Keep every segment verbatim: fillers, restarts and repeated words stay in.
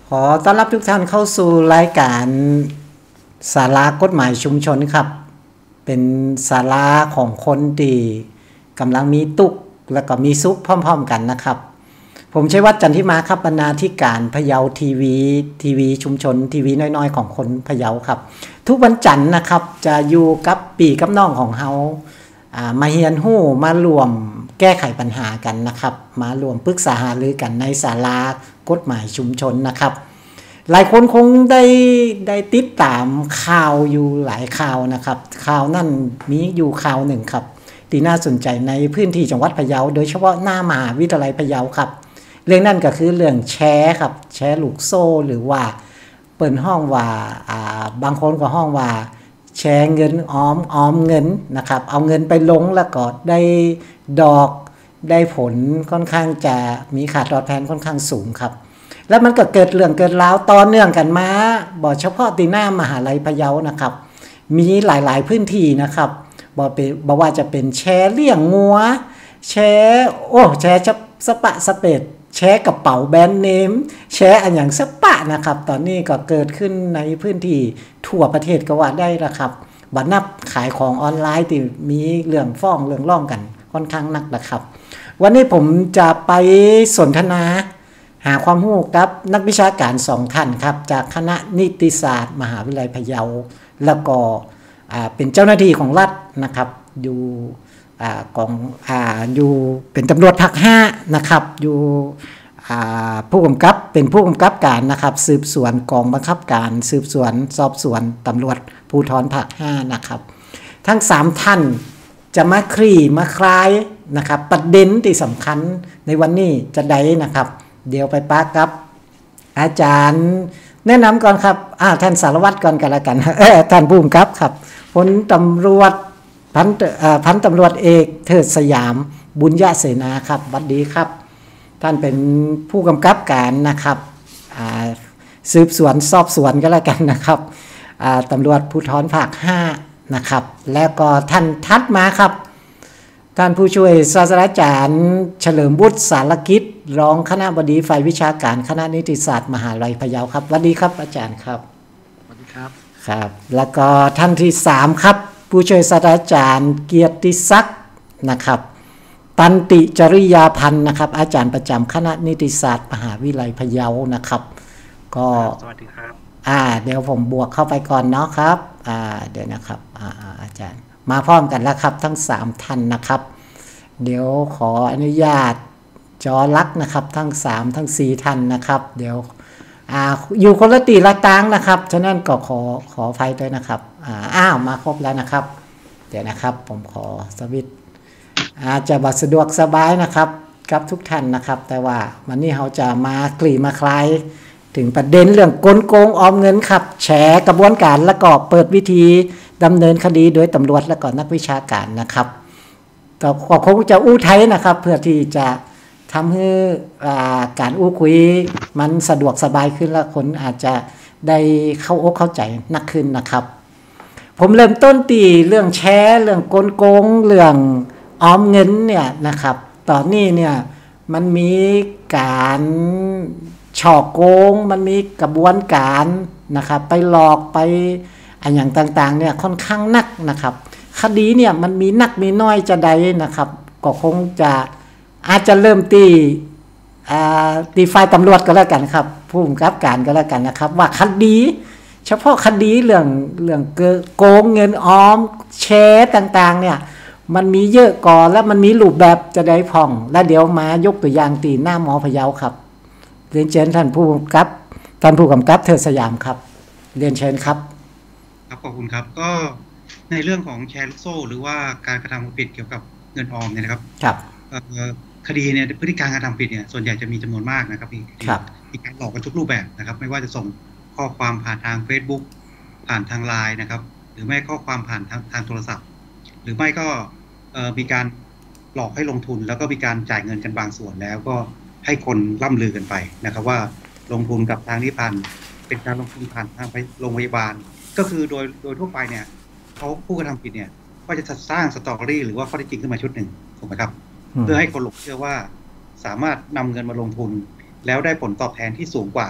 ขอต้อนรับทุกท่านเข้าสู่รายการศาลากฎหมายชุมชนครับเป็นศาลาของคนที่กำลังมีตุกแล้วก็มีซุกพร้อมๆกันนะครับผมชัยวัฒน์จันทิมาครับบรรณาธิการพะเยาทีวีทีวีชุมชนทีวีน้อยๆของคนพะเยาครับทุกวันจันทร์นะครับจะอยู่กับปีกับน้องของเฮามาเฮียนหู้มารวมแก้ไขปัญหากันนะครับมารวมปรึกษาหารือกันในศาลากฎหมายชุมชนนะครับหลายคนคงได้ได้ติดตามข่าวอยู่หลายข่าวนะครับข่าวนั่นมีอยู่ข่าวหนึ่งครับที่น่าสนใจในพื้นที่จังหวัดพะเยาโดยเฉพาะหน้ามหาวิทยาลัยพะเยาครับเรื่องนั่นก็คือเรื่องแชร์ครับแชร์ลูกโซ่หรือว่าเปิดห้องว่าอ่าบางคนก็ห้องว่าแชร์เงินออมออมเงินนะครับเอาเงินไปลงแล้วก็ได้ดอกได้ผลค่อนข้างจะมีค่าตอบแทนค่อนข้างสูงครับแล้วมันก็เกิดเรื่องเกิดราวต่อเนื่องกันมาบ่เฉพาะที่หน้ามหาลัยพะเยานะครับมีหลายๆพื้นที่นะครับบ่เป็นบ่ว่าจะเป็นแชร์เลี้ยงงัวแชร์โอ้แชร์สปะสเปดแชร์กระเป๋าแบรนด์เนมแชร์อันอย่างสปะนะครับตอนนี้ก็เกิดขึ้นในพื้นที่ทั่วประเทศก็ว่าได้ละครับบัดนับขายของออนไลน์ที่มีเรื่องฟ้องเรื่องร้องกันค่อนข้างหนักนะครับวันนี้ผมจะไปสนทนาหาความรู้กับนักวิชาการสองท่านครับจากคณะนิติศาสตร์มหาวิทยาลัยพะเยาแล้วก็เป็นเจ้าหน้าที่ของรัฐนะครับอยู่กองอ่าอยู่เป็นตำรวจภาคห้านะครับอยู่ผู้กำกับเป็นผู้กำกับการนะครับสืบสวนกองบังคับการสืบสวนสอบสวนตำรวจภูธรภาคห้านะครับทั้งสามท่านจะมาคลี่มาคลายนะครับประเด็นที่สำคัญในวันนี้จะได้นะครับเดี๋ยวไปป้ากับอาจารย์แนะนำก่อนครับอ่าท่านสารวัตรก่อนกันละกันเออท่านผู้กำกับครับพลตำรวจพันพันตำรวจเอกเทิดสยามบุญญเสนาครับสวัสดีครับท่านเป็นผู้กำกับการนะครับสืบสวนสอบสวนก็แล้วกันนะครับตำรวจภูธรภาคห้านะครับแล้วก็ท่านทัดมาครับท่านผู้ช่วยศาสตราจารย์เฉลิมบุตรสารกิจรองคณบดีฝ่ายวิชาการคณะนิติศาสตร์มหาวิทยาลัยพะเยาครับสวัสดีครับอาจารย์ครับสวัสดีครับครับแล้วก็ท่านที่สามครับผู้ช่วยศาสตราจารย์เกียรติศักดิ์นะครับตันติจริยาพันธ์นะครับอาจารย์ประจำคณะนิติศาสตร์มหาวิทยาลัยพะเยานะครับก็สวัสดีครับอ่าเดี๋ยวผมบวกเข้าไปก่อนเนาะครับอ่าเดี๋ยวนะครับอ่าอาจารย์มาพร้อมกันแล้วครับทั้งสามท่านนะครับเดี๋ยวขออนุญาตจอลักนะครับทั้งสามทั้งสี่ท่านนะครับเดี๋ยวอ่าอยู่คนละตีละตางนะครับฉะนั้นก็ขอขออภัยด้วยนะครับอ่าอ้าวมาครบแล้วนะครับเดี๋ยวนะครับผมขอสวิตช์อาจจะบัดสะดวกสบายนะครับกับทุกท่านนะครับแต่ว่าวันนี้เราจะมากลี่มาคลายถึงประเด็นเรื่องกลโกงออมเงินครับแฉกระบวนการและก็เปิดวิธีดำเนินคดีโดยตำรวจและก็นักวิชาการนะครับก็คงจะอู้ไทยนะครับเพื่อที่จะทำให้การอู้คุยมันสะดวกสบายขึ้นและคนอาจจะได้เข้าอกเข้าใจนักขึ้นนะครับผมเริ่มต้นตีเรื่องแชร์เรื่องกลโกงเรื่องออมเงินเนี่ยนะครับตอนนี้เนี่ยมันมีการฉอกโกงมันมีกระบวนการนะครับไปหลอกไปอันอย่างต่างๆเนี่ยค่อนข้างนักนะครับคดีเนี่ยมันมีนักมีน้อยจะใดนะครับก็คงจะอาจจะเริ่มตีตีฝ่ายตำรวจก็แล้วกันครับผู้กำกับการก็แล้วกันนะครับว่าคดีเฉพาะคดีเรื่องเรื่องโกงเงินออมแชร์ต่างๆเนี่ยมันมีเยอะก่อนแล้วมันมีรูปแบบจะได้พ่องแล้วเดี๋ยวมายกตัวอย่างตีหน้าหมอพะเยาครับเรียนเชิญท่านผู้กำกับท่านผู้กำกับเทิดสยามครับเรียนเชิญครับครับขอบคุณครับก็ในเรื่องของแชร์ลูกโซ่หรือว่าการกระทำความผิดเกี่ยวกับเงินออมเนี่ยนะครับครับคดีเนี่ยพฤติการการทำผิดเนี่ยส่วนใหญ่จะมีจำนวนมากนะครับมีมีการหลอกกันทุกรูปแบบนะครับไม่ว่าจะส่งข้อความผ่านทาง Facebook ผ่านทาง ไลน์ นะครับหรือไม่ข้อความผ่านทางทางโทรศัพท์หรือไม่ก็มีการหลอกให้ลงทุนแล้วก็มีการจ่ายเงินกันบางส่วนแล้วก็ให้คนล่ำลือกันไปนะครับว่าลงทุนกับทางนิพันธ์เป็นการลงทุนผ่านทางไปโรงพยาบาลก็คือโดยโดยทั่วไปเนี่ยเขาผู้กระทำผิดเนี่ยก็จะสร้างสตอรี่หรือว่าข้อเท็จจริงขึ้นมาชุดหนึ่งถูกไหมครับเพื่อให้คนหลงเชื่อว่าสามารถนำเงินมาลงทุนแล้วได้ผลตอบแทนที่สูงกว่า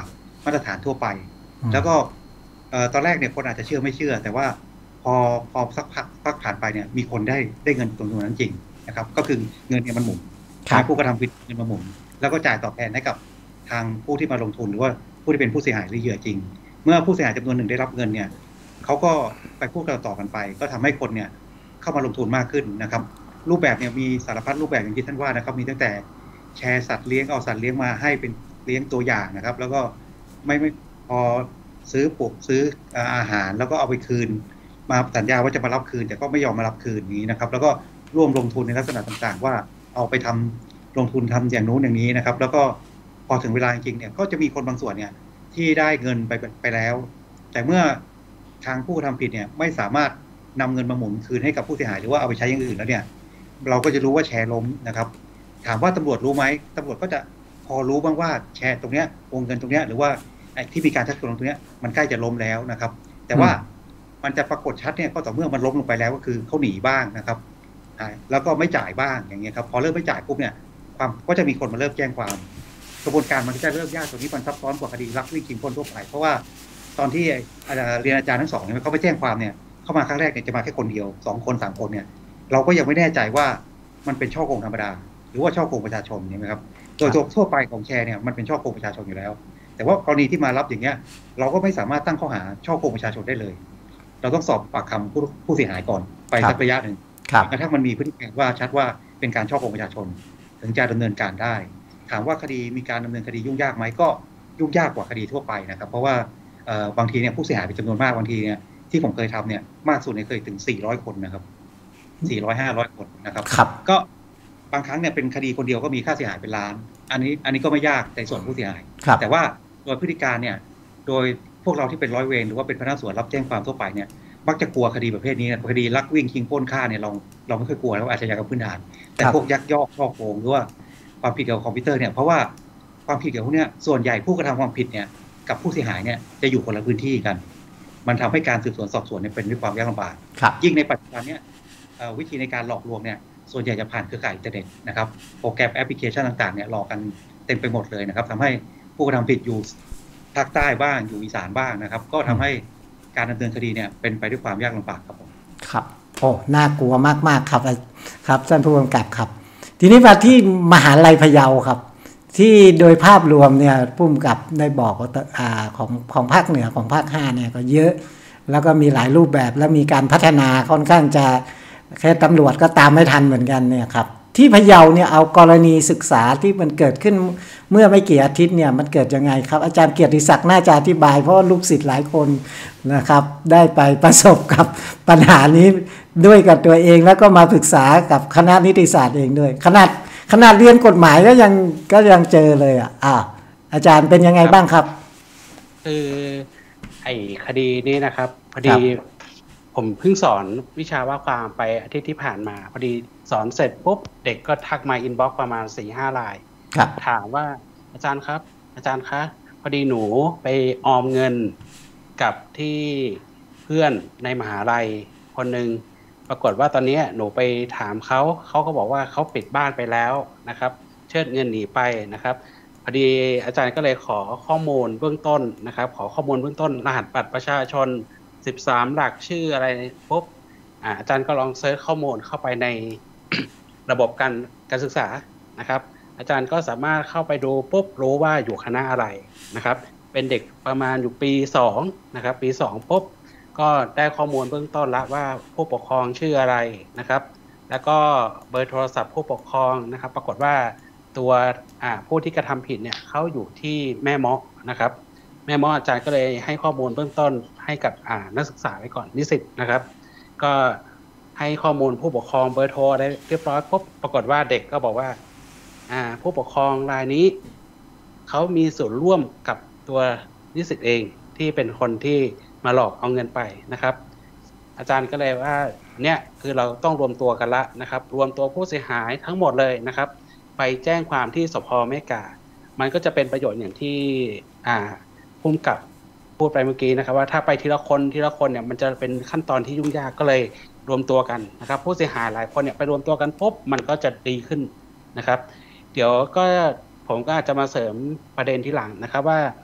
มาตรฐานทั่วไปแล้วก็ตอนแรกเนี่ยคนอาจจะเชื่อไม่เชื่อแต่ว่าพอพอสักพักพักผ่านไปเนี่ยมีคนได้ได้เงินตรงนั้นจริงนะครับก็คือเงินเนี่ยมันหมุนผู้กระทำผิดเงินมาหมุนแล้วก็จ่ายตอบแทนให้กับทางผู้ที่มาลงทุนหรือว่าผู้ที่เป็นผู้เสียหายหรือเหยื่อจริงเมื่อผู้เสียหายจำนวนหนึ่งได้รับเงินเนี่ยเขาก็ไปพูดต่อกันไปก็ทำให้คนเนี่ยเข้ามาลงทุนมากขึ้นนะครับรูปแบบเนี่ยมีสารพัดรูปแบบอย่างที่ท่านว่านะครับมีตั้งแต่แชร์สัตว์เลี้ยงเอาสัตว์เลี้ยงมาให้เป็นเลี้ยงตัวอย่างนะครับแล้วก็ไม่ไม่พอซื้อปลูกซื้ออาหารแล้วก็เอาไปคืนมาสัญญาว่าจะมารับคืนแต่ก็ไม่ยอมมารับคืนนี้นะครับแล้วก็ร่วมลงทุนในลักษณะต่างๆว่าเอาไปทำลงทุนทำอย่างนู้นอย่างนี้นะครับแล้วก็พอถึงเวลาจริงๆเนี่ยก็จะมีคนบางส่วนเนี่ยที่ได้เงินไปไปแล้วแต่เมื่อทางผู้ทำผิดเนี่ยไม่สามารถนำเงินมาหมุนคืนให้กับผู้เสียหายหรือว่าเอาไปใช้อย่างอื่นแล้วเนี่ยเราก็จะรู้ว่าแชร์ล้มนะครับถามว่าตำรวจรู้ไหมตำรวจก็จะพอรู้บ้างว่าแชร์ตรงเนี้ยวงเงินตรงเนี้ยหรือว่าไอ้ที่มีการชักชวนตรงเนี้ยมันใกล้จะล้มแล้วนะครับแต่ว่ามันจะปรากฏชัดเนี่ยก็ต่อเมื่อมันล้มลงไปแล้วก็คือเขาหนีบ้างนะครับแล้วก็ไม่จ่ายบ้างอย่างเงี้ยครับพอเริ่มไม่จ่ายปุ๊บเนี่ยความก็จะมีคนมาเริ่มแจ้งความกระบวนการมันจะเริ่มยากตรงนี้มันซับซ้อนกว่าคดีลักวิ่งชิงปล้นทั่วไปเพราะว่าตอนที่เรียนอาจารย์ทั้งสองเนี่ยเขาไปแจ้งความเนี่ยเข้ามาครั้งแรกเนี่ยจะมาแค่คนเดียวสองคนสามคนเนี่ยเราก็ยังไม่แน่ใจว่ามันเป็นช่อโกงธรรมดาหรือว่าช่อโกงประชาชนเนี่ยนะครับโดยทั่วไปของแชร์เนี่ยมันเป็นช่อโกงประชาชนอยู่แล้วแต่ว่ากรณีที่มารับอย่างเงี้ยเราก็ไม่สามารถตั้งข้อหาช่อโกงประชาชนได้เลยเราต้องสอบปากคำผู้ผู้เสียหายก่อนไปสักระยะหนึ่งกระทั่งมันมีพฤติกรรมว่าชัดว่าเป็นการช่อโกงประชาชนถึงจะดำเนินการได้ถามว่าคดีมีการดำเนินคดียุ่งยากไหมก็ยุ่งยากกว่าคดีทั่วไปนะครับเพราะว่าบางทีเนี่ยผู้เสียหายเป็นจำนวนมากบางทีเนี่ยที่ผมเคยทำเนี่ยมากสุดเนี่ยเคยถึงสี่ร้อยคนนะครับสี่ร้อยห้าร้อยคนนะครับก็บางครั้งเนี่ยเป็นคดีคนเดียวก็มีค่าเสียหายเป็นล้านอันนี้อันนี้ก็ไม่ยากในส่วนผู้เสียหายแต่ว่าโดยพฤติการเนี่ยโดยพวกเราที่เป็นร้อยเวรหรือว่าเป็นพนักงานสวนรับแจ้งความทั่วไปเนี่ยมักจะกลัวคดีประเภทนี้คดีลักวิ่งชิงปล้นฆ่าเนี่ยเราเราไม่เคยกลัวแล้วอาชญากรรมพื้นฐานแต่พวกยักยอกช่อโกงหรือว่าความผิดเกี่ยวกับคอมพิวเตอร์เนี่ยเพราะว่าความผิดเกี่ยวกับพวกนี้ส่วนใหญ่ผู้กระทำความผิดเนี่ยกับผู้เสียหายเนี่ยจะอยู่คนละพื้นที่กันมันทำให้การสืบสวนสอบสวนเนี่ยเป็นด้วยความยากลำบากยิ่งในปัจจุบันเนี่ยวิธีในการหลอกลวงเนี่ยส่วนใหญ่จะผ่านเครือข่ายอินเทอร์เน็ตนะครับโปรแกรมแอปพลิเคชันต่างๆเนี่ยหลอกกันเต็มไปหมดเลยนะครับทำให้ผู้กระทำผิดอยู่ภาคใต้บ้างอยู่อีสานบ้างนะครับก็ทำให้การดำเนินคดีเนี่ยเป็นไปด้วยความยากลำบากครับผมครับโอ้น่ากลัวมากๆครับครับท่านผู้กำกับครับทีนี้มาที่มหาลัยพะเยาครับที่โดยภาพรวมเนี่ยผู้กำกับได้บอกว่าอ่าของของภาคเหนือของภาคห้าเนี่ยก็เยอะแล้วก็มีหลายรูปแบบแล้วมีการพัฒนาค่อนข้างจะแค่ตำรวจก็ตามไม่ทันเหมือนกันเนี่ยครับที่พะเยาเนี่ยเอากรณีศึกษาที่มันเกิดขึ้นเมื่อไม่กี่อาทิตย์เนี่ยมันเกิดยังไงครับอาจารย์เกียรติศักดิ์น่าจะอธิบายเพราะลูกศิษย์หลายคนนะครับได้ไปประสบกับปัญหานี้ด้วยกับตัวเองแล้วก็มาปรึกษากับคณะนิติศาสตร์เองด้วยขนาดขนาดเรียนกฎหมายก็ยังก็ยังเจอเลยอ่ะอ่าอาจารย์เป็นยังไงบ้างครับคือไอ้คดีนี้นะครับพอดีผมเพิ่งสอนวิชาว่าความไปอาทิตย์ที่ผ่านมาพอดีสอนเสร็จปุ๊บเด็กก็ทักมาอินบ็อกซ์ประมาณ สี่ห้า รายถามว่าอาจารย์ครับอาจารย์คะพอดีหนูไปออมเงินกับที่เพื่อนในมหาลัยคนหนึ่งปรากฏว่าตอนนี้หนูไปถามเขาเขาก็บอกว่าเขาปิดบ้านไปแล้วนะครับเชิดเงินหนีไปนะครับพอดีอาจารย์ก็เลยขอข้อมูลเบื้องต้นนะครับขอข้อมูลเบื้องต้นรหัสบัตรประชาชนสิบสามหลักชื่ออะไรปุ๊บอ่าอาจารย์ก็ลองเซิร์ชข้อมูลเข้าไปใน ระบบการการศึกษานะครับอาจารย์ก็สามารถเข้าไปดูปุ๊บรู้ว่าอยู่คณะอะไรนะครับเป็นเด็กประมาณอยู่ปีสองนะครับปีสองปุ๊บก็ได้ข้อมูลเบื้องต้นแล้วว่าผู้ปกครองชื่ออะไรนะครับแล้วก็เบอร์โทรศัพท์ผู้ปกครองนะครับปรากฏว่าตัวอ่าผู้ที่กระทำผิดเนี่ยเขาอยู่ที่แม่เมาะนะครับแม่เมาะอาจารย์ก็เลยให้ข้อมูลเบื้องต้นให้กับอ่านักศึกษาไว้ก่อนนิสิตนะครับก็ให้ข้อมูลผู้ปกครองเบอร์โทรได้เรียบร้อยปุ๊บปรากฏว่าเด็กก็บอกว่าอ่าผู้ปกครองรายนี้เขามีส่วนร่วมกับตัวนิสิตเองที่เป็นคนที่มาหลอกเอาเงินไปนะครับอาจารย์ก็เลยว่าเนี่ยคือเราต้องรวมตัวกันละนะครับรวมตัวผู้เสียหายทั้งหมดเลยนะครับไปแจ้งความที่สภ.แม่กามันก็จะเป็นประโยชน์อย่างที่อ่าผู้กำกับพูดไปเมื่อกี้นะครับว่าถ้าไปทีละคนทีละคนเนี่ยมันจะเป็นขั้นตอนที่ยุ่งยากก็เลยรวมตัวกันนะครับผู้เสียหายหลายคนเนี่ยไปรวมตัวกันปุ๊บมันก็จะดีขึ้นนะครับเดี๋ยวก็ผมก็อาจจะมาเสริมประเด็นที่หลังนะครับว่า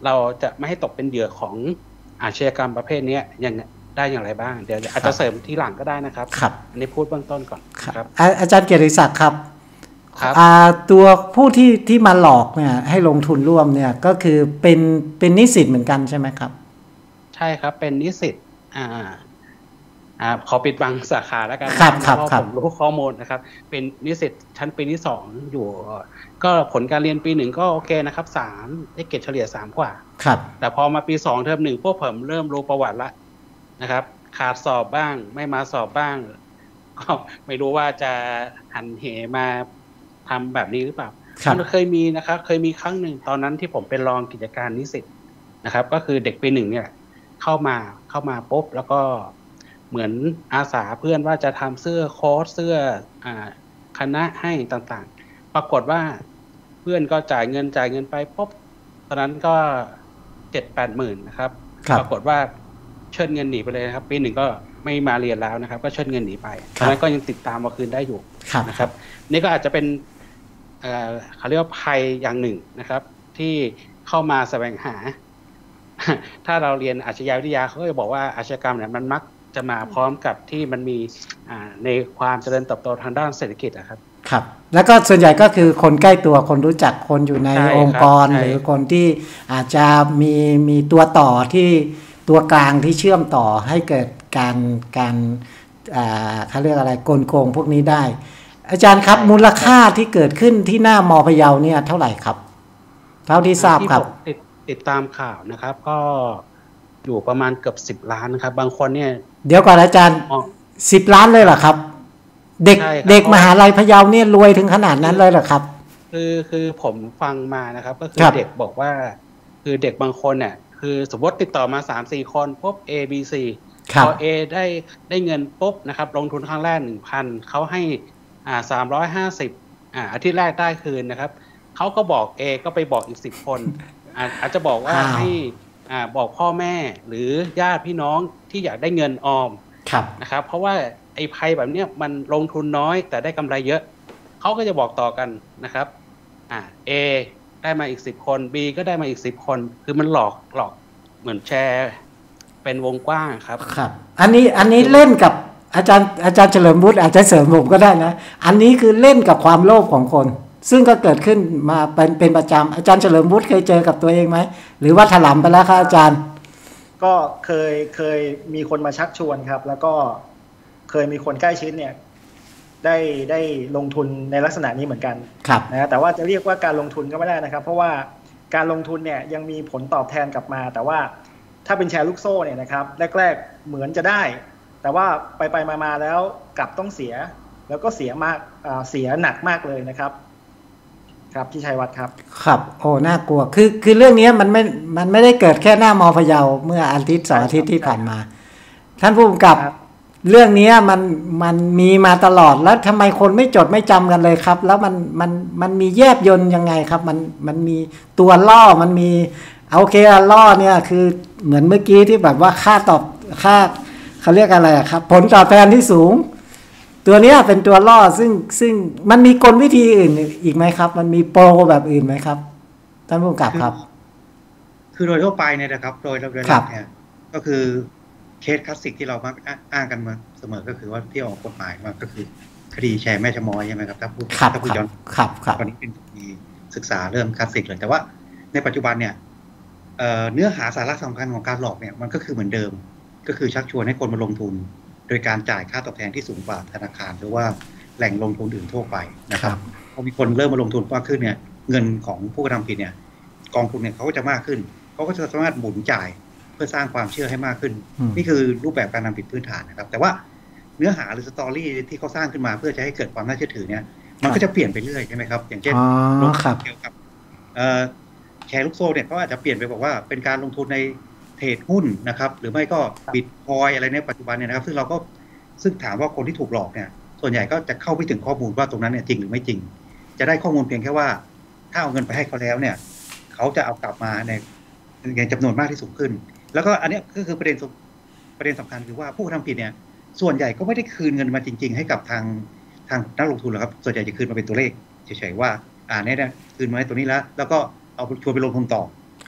เราจะไม่ให้ตกเป็นเหยื่อของอาชญากรรมประเภทนี้อย่างได้อย่างไรบ้างเดี๋ยวอาจจะเสริมที่หลังก็ได้นะครับครับอันนี้พูดเบื้องต้นก่อนครับอาจารย์เกียรติศักดิ์ครับตัวผู้ที่ที่มาหลอกเนี่ยให้ลงทุนร่วมเนี่ยก็คือเป็นเป็นนิสิตเหมือนกันใช่ไหมครับใช่ครับเป็นนิสิตอ่าอ่าขอปิดบังสาขาแล้วกันครับครับเพราะผมรู้ข้อมูลนะครับเป็นนิสิตชั้นปีที่สองอยู่ก็ผลการเรียนปีหนึ่งก็โอเคนะครับสามได้เกรดเฉลี่ยสามกว่าครับแต่พอมาปีสองเทอมหนึ่งพวกผมเริ่มรู้ประวัติละนะครับขาดสอบบ้างไม่มาสอบบ้างก็ไม่รู้ว่าจะหันเหมาทำแบบนี้หรือเปล่ามันเคยมีนะครับเคยมีครั้งหนึ่งตอนนั้นที่ผมเป็นรองกิจการนิสิตนะครับก็คือเด็กปีหนึ่งเนี่ยเข้ามาเข้ามาปุ๊บแล้วก็เหมือนอาสาเพื่อนว่าจะทำเสื้อโค้ทเสื้ออ่าคณะให้ต่างๆปรากฏว่าเพื่อนก็จ่ายเงินจ่ายเงินไปปุ๊บตอนนั้นก็เจ็ดแปดหมื่นนะครับปรากฏว่าเชิญเงินหนีไปเลยนะครับปีหนึ่งก็ไม่มาเรียนแล้วนะครับก็เชิญเงินหนีไปตอนนั้นก็ยังติดตามมาคืนได้อยู่นะครับนี่ก็อาจจะเป็นเอ่อเขาเรียกว่าภัยอย่างหนึ่งนะครับที่เข้ามาแสวงหาถ้าเราเรียนอาชญาวิทยาเขาก็จะบอกว่าอาชญากรรมเนี่ยมันมักจะมาพร้อมกับที่มันมีในความเจริญเติบโตทางด้านเศรษฐกิจนะครับครับแล้วก็ส่วนใหญ่ก็คือคนใกล้ตัวคนรู้จักคนอยู่ในองค์กรหรือคนที่อาจจะมีมีตัวต่อที่ตัวกลางที่เชื่อมต่อให้เกิดการการเขาเรียกอะไรกลโกงพวกนี้ได้อาจารย์ครับมูลค่าที่เกิดขึ้นที่หน้ามอพะเยาเนี่ยเท่าไหร่ครับเท่าที่ทราบครับติดติดตามข่าวนะครับก็อยู่ประมาณเกือบสิบล้านนะครับบางคนเนี่ยเดี๋ยวก่อนอาจารย์สิบล้านเลยเหรอครับเด็กเด็กมหาลัยพะเยาเนี่ยรวยถึงขนาดนั้นเลยเหรอครับคือคือผมฟังมานะครับก็คือเด็กบอกว่าคือเด็กบางคนเนี่ยคือสมมติติดต่อมา สามสี่ คนปุ๊บ A B C พอ A ได้ได้เงินปุ๊บนะครับลงทุนครั้งแรก หนึ่งพัน เขาให้อ่าสามร้อยห้าสิบอ่าอาทิตย์แรกได้คืนนะครับเขาก็บอก A ก็ไปบอกอีกสิบคนอาอาจจะบอกว่าให้อ่าบอกพ่อแม่หรือญาติพี่น้องที่อยากได้เงินออมนะครับเพราะว่าไอ้ภัยแบบเนี้ยมันลงทุนน้อยแต่ได้กำไรเยอะเขาก็จะบอกต่อกันนะครับอ่า A ได้มาอีกสิบคน B ก็ได้มาอีกสิบคนคือมันหลอกหลอกเหมือนแชร์เป็นวงกว้างครับครับอันนี้อันนี้เล่นกับอาจารย์อาจารย์เฉลิมวุฒิอาจจะเสริมผมก็ได้นะอันนี้คือเล่นกับความโลภของคนซึ่งก็เกิดขึ้นมาเป็นเป็นประจำอาจารย์เฉลิมวุฒิเคยเจอกับตัวเองไหมหรือว่าถลำไปแล้วครับอาจารย์ก็เคยเคยมีคนมาชักชวนครับแล้วก็เคยมีคนใกล้ชิดเนี่ยได้ได้ลงทุนในลักษณะนี้เหมือนกันนะแต่ว่าจะเรียกว่าการลงทุนก็ไม่ได้นะครับเพราะว่าการลงทุนเนี่ยยังมีผลตอบแทนกลับมาแต่ว่าถ้าเป็นแชร์ลูกโซ่เนี่ยนะครับแรกๆเหมือนจะได้แต่ว่าไปไปมาๆแล้วกลับต้องเสียแล้วก็เสียมากเสียหนักมากเลยนะครับครับพี่ชัยวัฒน์ครับครับโอ้น่ากลัวคือคือเรื่องนี้มันไม่มันไม่ได้เกิดแค่หน้ามอพะเยาเมื่ออาทิตย์สองอาทิตย์ที่ผ่านมาท่านผู้กำกับเรื่องนี้มันมันมีมาตลอดแล้วทำไมคนไม่จดไม่จำกันเลยครับแล้วมันมันมันมีแยบยนต์ยังไงครับมันมันมีตัวล่อมันมีโอเคล่อเนี่ยคือเหมือนเมื่อกี้ที่แบบว่าค่าตอบค่าเขาเรียกอะไรครับผลตอบแทนที่สูงตัวนี้เป็นตัวล่อซึ่งซึ่งมันมีกลวิธีอื่นอีกไหมครับมันมีโปรแบบอื่นไหมครับท่านผู้กำกับครับคือโดยทั่วไปเนี่ยนะครับโดยโดยเนี่ยก็คือเคสคลาสสิกที่เรามักอ้างกันมาเสมอก็คือว่าที่ออกกฎหมายมาก็คือคดีแชร์แม่ชะม้อยใช่ไหมครับถ้าพูดถ้าพูดย้อนตอนนี้เป็นมีศึกษาเริ่มคลาสสิกเลยแต่ว่าในปัจจุบันเนี่ยเนื้อหาสาระสำคัญของการหลอกเนี่ยมันก็คือเหมือนเดิมก็คือชักชวนให้คนมาลงทุนโดยการจ่ายค่าตอบแทนที่สูงกว่าธนาคารหรือว่าแหล่งลงทุนอื่นทั่วไปนะครับพอมีคนเริ่มมาลงทุนมากขึ้นเนี่ยเงินของผู้กระทำผิดเนี่ยกองทุนเนี่ยเขาก็จะมากขึ้นเขาก็จะสามารถหมุนจ่ายเพื่อสร้างความเชื่อให้มากขึ้นนี่คือรูปแบบการทำผิดพื้นฐานนะครับแต่ว่าเนื้อหาหรือสตอรี่ที่เขาสร้างขึ้นมาเพื่อจะให้เกิดความน่าเชื่อถือเนี่ยมันก็จะเปลี่ยนไปเรื่อยใช่ไหมครับอย่างเช่นลงทุนเกี่ยวกับแชร์ลูกโซ่เนี่ยเขาอาจจะเปลี่ยนไปบอกว่าเป็นการลงทุนในเทรดหุ้นนะครับหรือไม่ก็บิตคอยอะไรในปัจจุบันเนี่ยนะครับซึ่งเราก็ซึ่งถามว่าคนที่ถูกหลอกเนี่ยส่วนใหญ่ก็จะเข้าไปถึงข้อมูลว่าตรงนั้นเนี่ยจริงหรือไม่จริงจะได้ข้อมูลเพียงแค่ว่าถ้าเอาเงินไปให้เขาแล้วเนี่ยเขาจะเอากลับมาในในจำนวนมากที่สูงขึ้นแล้วก็อันนี้ก็คือประเด็นประเด็นสำคัญคือว่าผู้ทำผิดเนี่ยส่วนใหญ่ก็ไม่ได้คืนเงินมาจริงๆให้กับทางทางนักลงทุนหรอกครับส่วนใหญ่จะคืนมาเป็นตัวเลขเฉยๆว่าอ่าเนี่ยคืนมาให้ตัวนี้แล้วแล้วก็เอาชวนไปลงทุนต่อ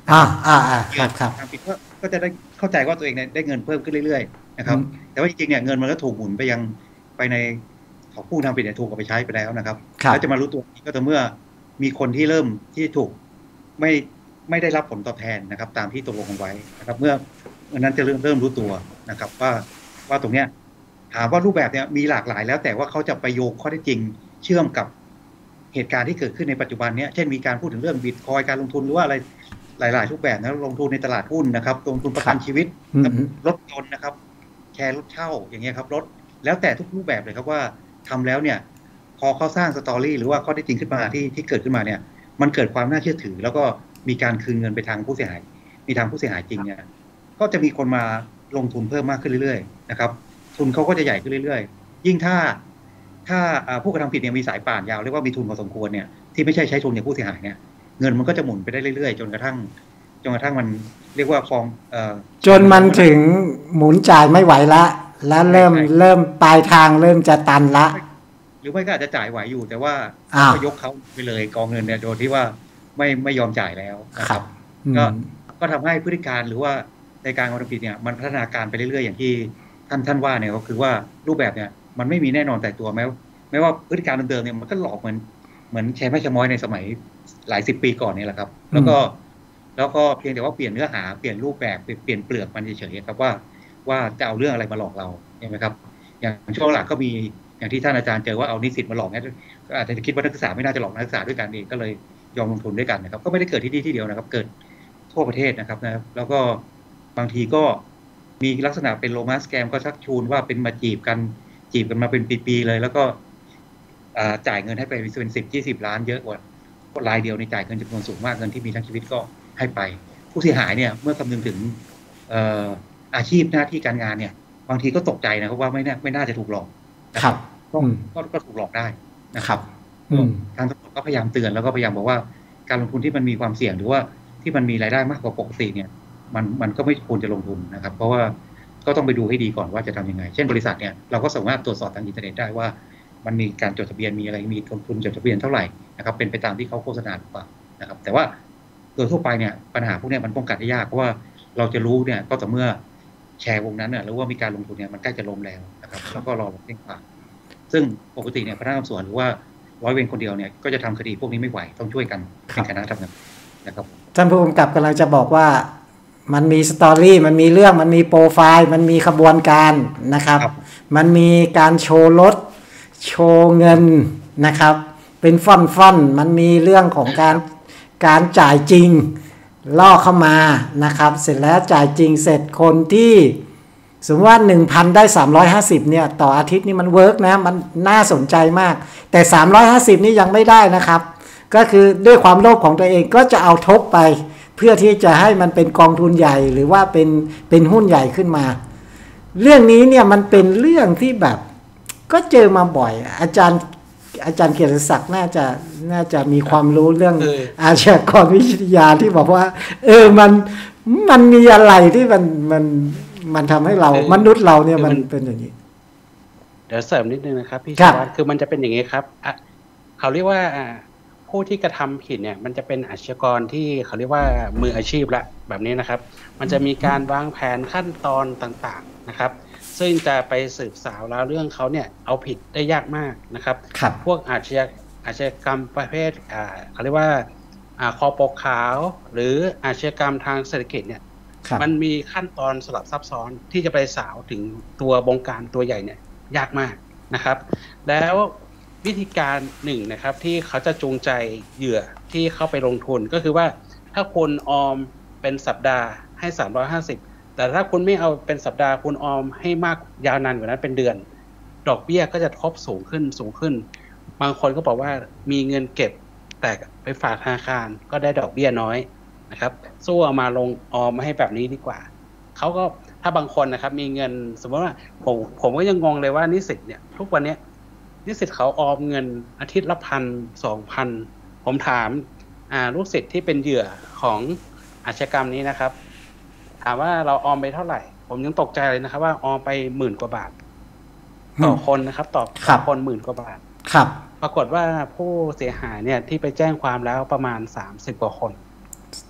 อ่าอ่าอ่าครับครับทำผิดก็ก็จะได้เข้าใจว่าตัวเองได้เงินเพิ่มขึ้นเรื่อยๆนะครับแต่ว่าจริงๆเนี่ยเงินมันก็ถูกหมุนไปยังไปในของผู้ทำผิดเนี่ยถูกเอาไปใช้ไปแล้วนะครับแล้วจะมารู้ตัวก็ต่อเมื่อมีคนที่เริ่มที่ถูกไม่ไม่ได้รับผลตอบแทนนะครับตามที่ตกลงกันไว้นะครับเมื่อเมื่อนั้นจะเริ่มเริ่มรู้ตัวนะครับว่าว่าตรงเนี้ยถามว่ารูปแบบเนี้ยมีหลากหลายแล้วแต่ว่าเขาจะไปโยงข้อเท็จจริงเชื่อมกับเหตุการณ์ที่เกิดขึ้นในปัจจุบันเนี้ยเช่นมีการพูดถึงเรื่องบิตคอยน์การลงทุนหรือว่าอะไรหลายๆรูปแบบนะลงทุนในตลาดหุ้นนะครับลงทุนประกันชีวิตรถยนต์นะครับแชร์รถเช่าอย่างเงี้ยครับรถแล้วแต่ทุกรูปแบบเลยครับว่าทำแล้วเนี่ยพอเขาสร้างสตอรี่หรือว่าข้อเท็จจริงขึ้นมาที่ที่เกิดขึ้นมาเนี่ยมันเกิดความน่าเชื่อถือแล้วก็มีการคืนเงินไปทางผู้เสียหายมีทางผู้เสียหายจริงเนี่ยก็จะมีคนมาลงทุนเพิ่มมากขึ้นเรื่อยๆนะครับทุนเขาก็จะใหญ่ขึ้นเรื่อยๆยิ่งถ้าถ้าผู้กระทำผิดเนี่ยมีสายป่านยาวเรียกว่ามีทุนพอสมควรเนี่ยที่ไม่ใช่ใช้ทุนอย่างผู้เสียหายเนี่ยเงินมันก็จะหมุนไปได้เรื่อยๆจนกระทั่งจนกระทั่งมันเรียกว่าฟองเอ่อจนมันถึงหมุนจ่ายไม่ไหวละแล้วเริ่มเริ่มปลายทางเริ่มจะตันละหรือไม่ก็อาจจะจ่ายไหวอยู่แต่ว่าก็ยกเขาไปเลยกองเงินเนี่ยโดยที่ว่าไม่ไม่ยอมจ่ายแล้วนะครับก็ก็ทำให้พฤติการหรือว่าในการกระทำผิดเนี่ยมันพัฒนาการไปเรื่อยๆอย่างที่ท่านท่านว่าเนี่ยก็คือว่ารูปแบบเนี่ยมันไม่มีแน่นอนแต่ตัวแม้แม้ว่าพฤติการเดิมๆเนี่ยมันก็หลอกเหมือนเหมือนแชร์ไม่ชะม้อยในสมัยหลายสิบปีก่อนนี่แหละครับแล้วก็แล้วก็เพียงแต่ว่าเปลี่ยนเนื้อหาเปลี่ยนรูปแบบเปลี่ยนเปลือกมันเฉยๆครับว่าว่าจะเอาเรื่องอะไรมาหลอกเราใช่ไหมครับอย่างช่วงหลังก็มีอย่างที่ท่านอาจารย์เจอว่าเอานิสิตมาหลอกเนี่ยก็อาจจะคิดว่านักศึกษาไม่น่าจะหลอกนักศึกษาด้วยกันเองก็เลยยอมลงทุนด้วยกันนะครับก็ไม่ได้เกิดที่นี่ที่เดียวนะครับเกิดทั่วประเทศนะครับนะแล้วก็บางทีก็มีลักษณะเป็นโรแมนต์สแกมก็ชักชวนว่าเป็นมาจีบกันจีบกันมาเป็นปีๆเลยแล้วก็จ่ายเงินให้ไปเป็นสิบยี่สิบล้านเยอะกว่ารายเดียวในจ่ายเงินจำนวนสูงมากเงินที่มีทั้งชีวิตก็ให้ไปผู้เสียหายเนี่ยเมื่อคำนึงถึงอาชีพหน้าที่การงานเนี่ยบางทีก็ตกใจนะครับว่าไม่น่าไม่น่าจะถูกหลอกครับก็ก็ถูกหลอกได้นะครับทางตำรวจก็พยายามเตือนแล้วก็พยายามบอกว่าการลงทุนที่มันมีความเสี่ยงหรือว่าที่มันมีรายได้มากกว่าปกติเนี่ยมันมันก็ไม่ควรจะลงทุนนะครับเพราะว่าก็ต้องไปดูให้ดีก่อนว่าจะทำยังไงเช่นบริษัทเนี่ยเราก็สามารถตรวจสอบทางอินเทอร์เน็ตได้ว่ามันมีการจดทะเบียนมีอะไรมีกองทุนจดทะเบียนเท่าไหร่นะครับเป็นไปตามที่เขาโฆษณาหรือเปล่านะครับแต่ว่าโดยทั่วไปเนี่ยปัญหาพวกนี้มันป้องกันได้ยากเพราะว่าเราจะรู้เนี่ยก็ต่อเมื่อแชร์วงนั้นเนี่ยหรือว่ามีการลงทุนเนี่ยมันใกล้จะล้มแล้วนะครับแล้วก็รอเร่งความซึ่งปกติเนี่ยพนักงานสอบสวนหรือว่าร้อยเวรคนเดียวเนี่ยก็จะทำคดีพวกนี้ไม่ไหวต้องช่วยกันเป็นคณะทำงานนะครับท่านผู้กำกับกำลังจะบอกว่ามันมีสตอรี่มันมีเรื่องมันมีโปรไฟล์มันมีขบวนการนะครับมันมีการโชว์รถโชว์เงินนะครับเป็นฟ่อนๆมันมีเรื่องของการการจ่ายจริงล่อเข้ามานะครับเสร็จแล้วจ่ายจริงเสร็จคนที่สมมติว่า หนึ่งพัน ได้สามร้อยห้าสิบเนี่ยต่ออาทิตย์นี่มันเวิร์กนะมันน่าสนใจมากแต่สามร้อยห้าสิบนี่ยังไม่ได้นะครับก็คือด้วยความโลภของตัวเองก็จะเอาทบไปเพื่อที่จะให้มันเป็นกองทุนใหญ่หรือว่าเป็นเป็นหุ้นใหญ่ขึ้นมาเรื่องนี้เนี่ยมันเป็นเรื่องที่แบบก็เจอมาบ่อยอาจารย์อาจารย์เกียรติศักดิ์น่าจะน่าจะมีความรู้เรื่องอาชญากรวิทยาที่บอกว่าเออมันมันมีอะไรที่มันมันมันทำให้เรามนุษย์เราเนี่ยมันเป็นอย่างนี้เดี๋ยวเสริมนิดนึงนะครับพี่ชวัฒน์คือมันจะเป็นอย่างนี้ครับเขาเรียกว่าผู้ที่กระทำผิดเนี่ยมันจะเป็นอาชญากรที่เขาเรียกว่ามืออาชีพละแบบนี้นะครับมันจะมีการวางแผนขั้นตอนต่างๆนะครับซึ่งจะไปสืบสาวแล้วเรื่องเขาเนี่ยเอาผิดได้ยากมากนะครับพวกอาชญาอาชญากรรมประเภทอ่าเขาเรียกว่าอ่าคอปกขาวหรืออาชญากรรมทางเศรษฐกิจเนี่ยมันมีขั้นตอนสลับซับซ้อนที่จะไปสาวถึงตัวบงการตัวใหญ่เนี่ยยากมากนะครับแล้ววิธีการหนึ่งนะครับที่เขาจะจูงใจเหยื่อที่เข้าไปลงทุนก็คือว่าถ้าคุณออมเป็นสัปดาห์ให้สามร้อยห้าสิบแต่ถ้าคุณไม่เอาเป็นสัปดาห์คุณออมให้มากยาวนานกว่านั้นเป็นเดือนดอกเบี้ยก็จะทบสูงขึ้นสูงขึ้นบางคนก็บอกว่ามีเงินเก็บแต่ไปฝากธนาคารก็ได้ดอกเบี้ยน้อยนะครับสู้เอามาลงออมให้แบบนี้ดีกว่าเขาก็ถ้าบางคนนะครับมีเงินสมมติว่าผมผมก็ยังงงเลยว่านิสิตเนี่ยทุกวันนี้นิสิตเขาออมเงินอาทิตย์ละพันสองพันผมถามอ่าลูกศิษย์ที่เป็นเหยื่อของอาชญากรรมนี้นะครับถามว่าเราออมไปเท่าไหร่ผมยังตกใจเลยนะครับว่าออมไปหมื่นกว่าบาทต่อคนนะครับต่อคนหมื่นกว่าบาทครับปรากฏว่าผู้เสียหายเนี่ยที่ไปแจ้งความแล้วประมาณสามสิบกว่าคน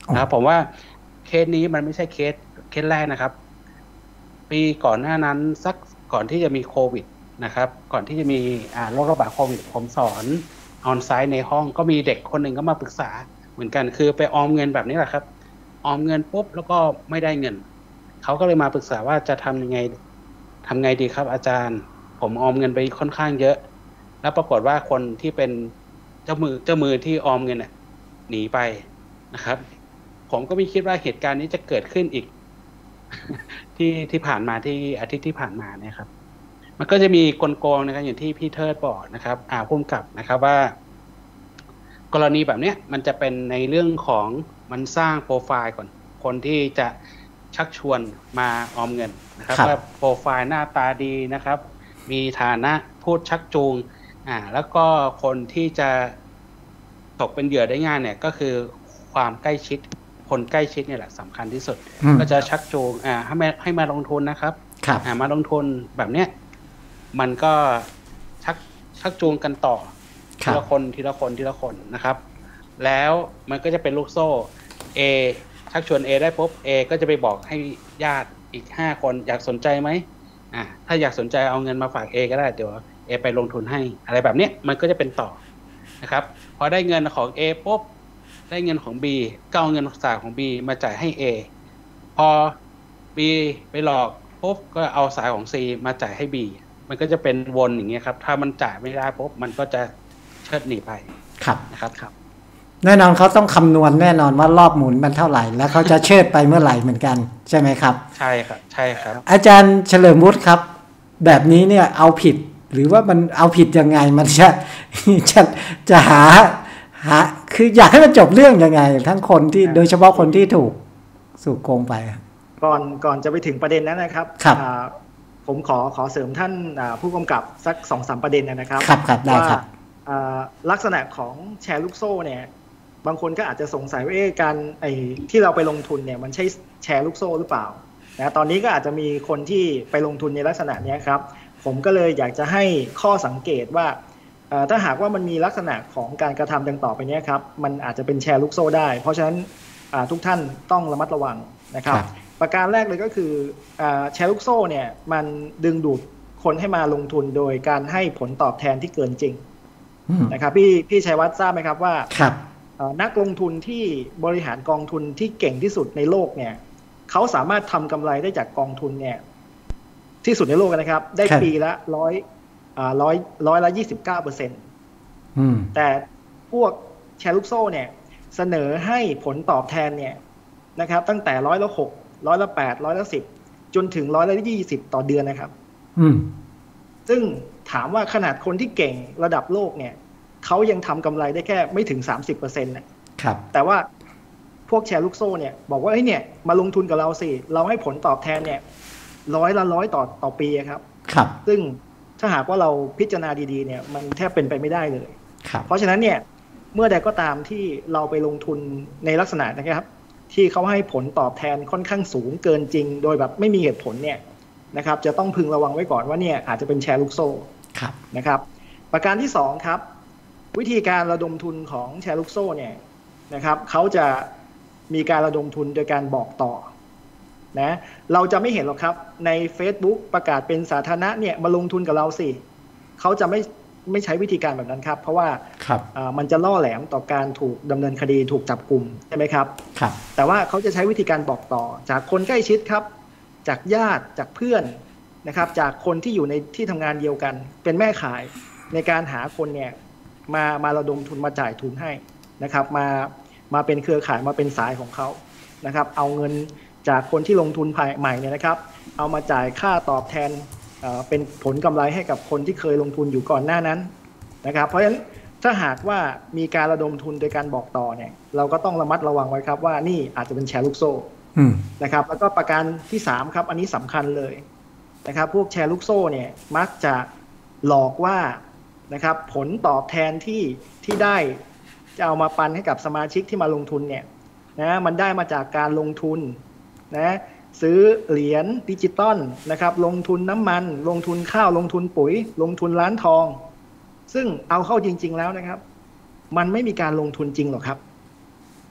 นะครับผมว่าเคสนี้มันไม่ใช่เคสเคสแรกนะครับปีก่อนหน้านั้นสักก่อนที่จะมีโควิดนะครับก่อนที่จะมีอ่าโรคระบาดโควิดผมสอนออนไซต์ในห้องก็มีเด็กคนหนึ่งก็มาปรึกษาเหมือนกันคือไปออมเงินแบบนี้แหละครับออมเงินปุ๊บแล้วก็ไม่ได้เงินเขาก็เลยมาปรึกษาว่าจะทำยังไงทำไงดีครับอาจารย์ผมออมเงินไปค่อนข้างเยอะแล้วปรากฏว่าคนที่เป็นเจ้ามือเจ้ามือที่ออมเงินเนี่ยหนีไปนะครับผมก็ไม่คิดว่าเหตุการณ์นี้จะเกิดขึ้นอีก ที่ที่ผ่านมาที่อาทิตย์ที่ผ่านมาเนี่ยครับมันก็จะมีกลโกงนะครับอย่างที่พี่เทิดบอกนะครับอ่าพุ่มกับนะครับว่ากรณีแบบเนี้ยมันจะเป็นในเรื่องของมันสร้างโปรไฟล์ก่อนคนที่จะชักชวนมาออมเงินนะครับว่าโปรไฟล์หน้าตาดีนะครับมีฐานะพูดชักจูงอ่าแล้วก็คนที่จะตกเป็นเหยื่อได้ง่ายเนี่ยก็คือความใกล้ชิดคนใกล้ชิดเนี่ยแหละสำคัญที่สุดก็จะชักจูงอ่าให้มาให้มาลงทุนนะครับอ่ามาลงทุนแบบเนี้ยมันก็ชักชักจูงกันต่อทีละคนทีละคนทีละคนนะครับแล้วมันก็จะเป็นลูกโซ่ A ชักชวน A ได้ปุ๊บ A ก็จะไปบอกให้ญาติอีกห้าคนอยากสนใจไหมอ่าถ้าอยากสนใจเอาเงินมาฝาก A ก็ได้เดี๋ยว A ไปลงทุนให้อะไรแบบนี้มันก็จะเป็นต่อนะครับพอได้เงินของ A ปุ๊บได้เงินของ B ก็เอาเงินฝากของ B มาจ่ายให้ A พอ B ไปหลอกปุ๊บก็เอาสายของ C มาจ่ายให้ B มันก็จะเป็นวนอย่างเงี้ยครับถ้ามันจ่ายไม่ได้ปุ๊บมันก็จะเชิดหนีไปครับนะครับครับแน่นอนเขาต้องคำนวณแน่นอนว่ารอบหมุนมันเท่าไหร่แล้วเขาจะเชิดไปเมื่อไหร่เหมือนกันใช่ไหมครับใช่ครับใช่ครับอาจารย์เฉลิมวุฒิครับแบบนี้เนี่ยเอาผิดหรือว่ามันเอาผิดยังไงมันจะจะจะหาหาคืออยากให้มันจบเรื่องยังไงทั้งคนที่โดยเฉพาะคนที่ถูกสูกโกงไปก่อนก่อนจะไปถึงประเด็นนั้นนะครับครับผมขอขอเสริมท่านผู้กำกับสัก สองสาม ประเด็นนะครับครับครับได้ครับลักษณะของแชร์ลูกโซ่เนี่ยบางคนก็อาจจะสงสัยว่าการไอ้ที่เราไปลงทุนเนี่ยมันใช่แชร์ลูกโซ่หรือเปล่านะตอนนี้ก็อาจจะมีคนที่ไปลงทุนในลักษณะนี้ครับผมก็เลยอยากจะให้ข้อสังเกตว่าถ้าหากว่ามันมีลักษณะของการกระทำดังต่อไปนี้ครับมันอาจจะเป็นแชร์ลูกโซ่ได้เพราะฉะนั้นทุกท่านต้องระมัดระวังนะครับประการแรกเลยก็คือแชร์ลูกโซ่เนี่ยมันดึงดูดคนให้มาลงทุนโดยการให้ผลตอบแทนที่เกินจริงนะครับพี่พี่ชัยวัฒน์ทราบไหมครับว่านักลงทุนที่บริหารกองทุนที่เก่งที่สุดในโลกเนี่ยเขาสามารถทำกำไรได้จากกองทุนเนี่ยที่สุดในโลกนะครับได้ปีละร้อยร้อยร้อยละยี่สิบเก้าเปอร์เซ็นต์แต่พวกแชร์ลูกโซ่เนี่ยเสนอให้ผลตอบแทนเนี่ยนะครับตั้งแต่ร้อยละหกร้อยละแปดร้อยละสิบจนถึงร้อยละยี่สิบต่อเดือนนะครับซึ่งถามว่าขนาดคนที่เก่งระดับโลกเนี่ยเขายังทำกำไรได้แค่ไม่ถึง สามสิบเปอร์เซ็นต์ นะครับแต่ว่าพวกแชร์ลูกโซ่เนี่ยบอกว่าเฮ้ยเนี่ยมาลงทุนกับเราสิเราให้ผลตอบแทนเนี่ยร้อยละร้อยต่อต่อปีครับครับซึ่งถ้าหากว่าเราพิจารณาดีๆเนี่ยมันแทบเป็นไปไม่ได้เลยเพราะฉะนั้นเนี่ยเมื่อใดก็ตามที่เราไปลงทุนในลักษณะนะครับที่เขาให้ผลตอบแทนค่อนข้างสูงเกินจริงโดยแบบไม่มีเหตุผลเนี่ยนะครับจะต้องพึงระวังไว้ก่อนว่าเนี่ยอาจจะเป็นแชร์ลูกโซ่นะครับประการที่สองครับวิธีการระดมทุนของแชร์ลูกโซ่เนี่ยนะครับเขาจะมีการระดมทุนโดยการบอกต่อนะเราจะไม่เห็นหรอกครับใน Facebook ประกาศเป็นสาธารณะเนี่ยมาลงทุนกับเราสิเขาจะไม่ไม่ใช้วิธีการแบบนั้นครับเพราะว่ามันจะล่อแหลมต่อการถูกดำเนินคดีถูกจับกุมใช่ไหมครับครับแต่ว่าเขาจะใช้วิธีการบอกต่อจากคนใกล้ชิดครับจากญาติจากเพื่อนนะครับจากคนที่อยู่ในที่ทำงานเดียวกันเป็นแม่ขายในการหาคนเนี่ยมามาระดมทุนมาจ่ายทุนให้นะครับมามาเป็นเครือข่ายมาเป็นสายของเขานะครับเอาเงินจากคนที่ลงทุนใหม่เนี่ยนะครับเอามาจ่ายค่าตอบแทนเป็นผลกำไรให้กับคนที่เคยลงทุนอยู่ก่อนหน้านั้นนะครับเพราะฉะนั้นถ้าหากว่ามีการระดมทุนโดยการบอกต่อเนี่ยเราก็ต้องระมัดระวังไว้ครับว่านี่อาจจะเป็นแชร์ลูกโซ่นะครับแล้วก็ประการที่สามครับอันนี้สำคัญเลยนะครับพวกแชร์ลูกโซ่เนี่ยมักจะหลอกว่านะครับผลตอบแทนที่ที่ได้จะเอามาปันให้กับสมาชิกที่มาลงทุนเนี่ยนะมันได้มาจากการลงทุนนะซื้อเหรียญดิจิตอลนะครับลงทุนน้ำมันลงทุนข้าวลงทุนปุ๋ยลงทุนร้านทองซึ่งเอาเข้าจริงๆแล้วนะครับมันไม่มีการลงทุนจริงหรอกครับ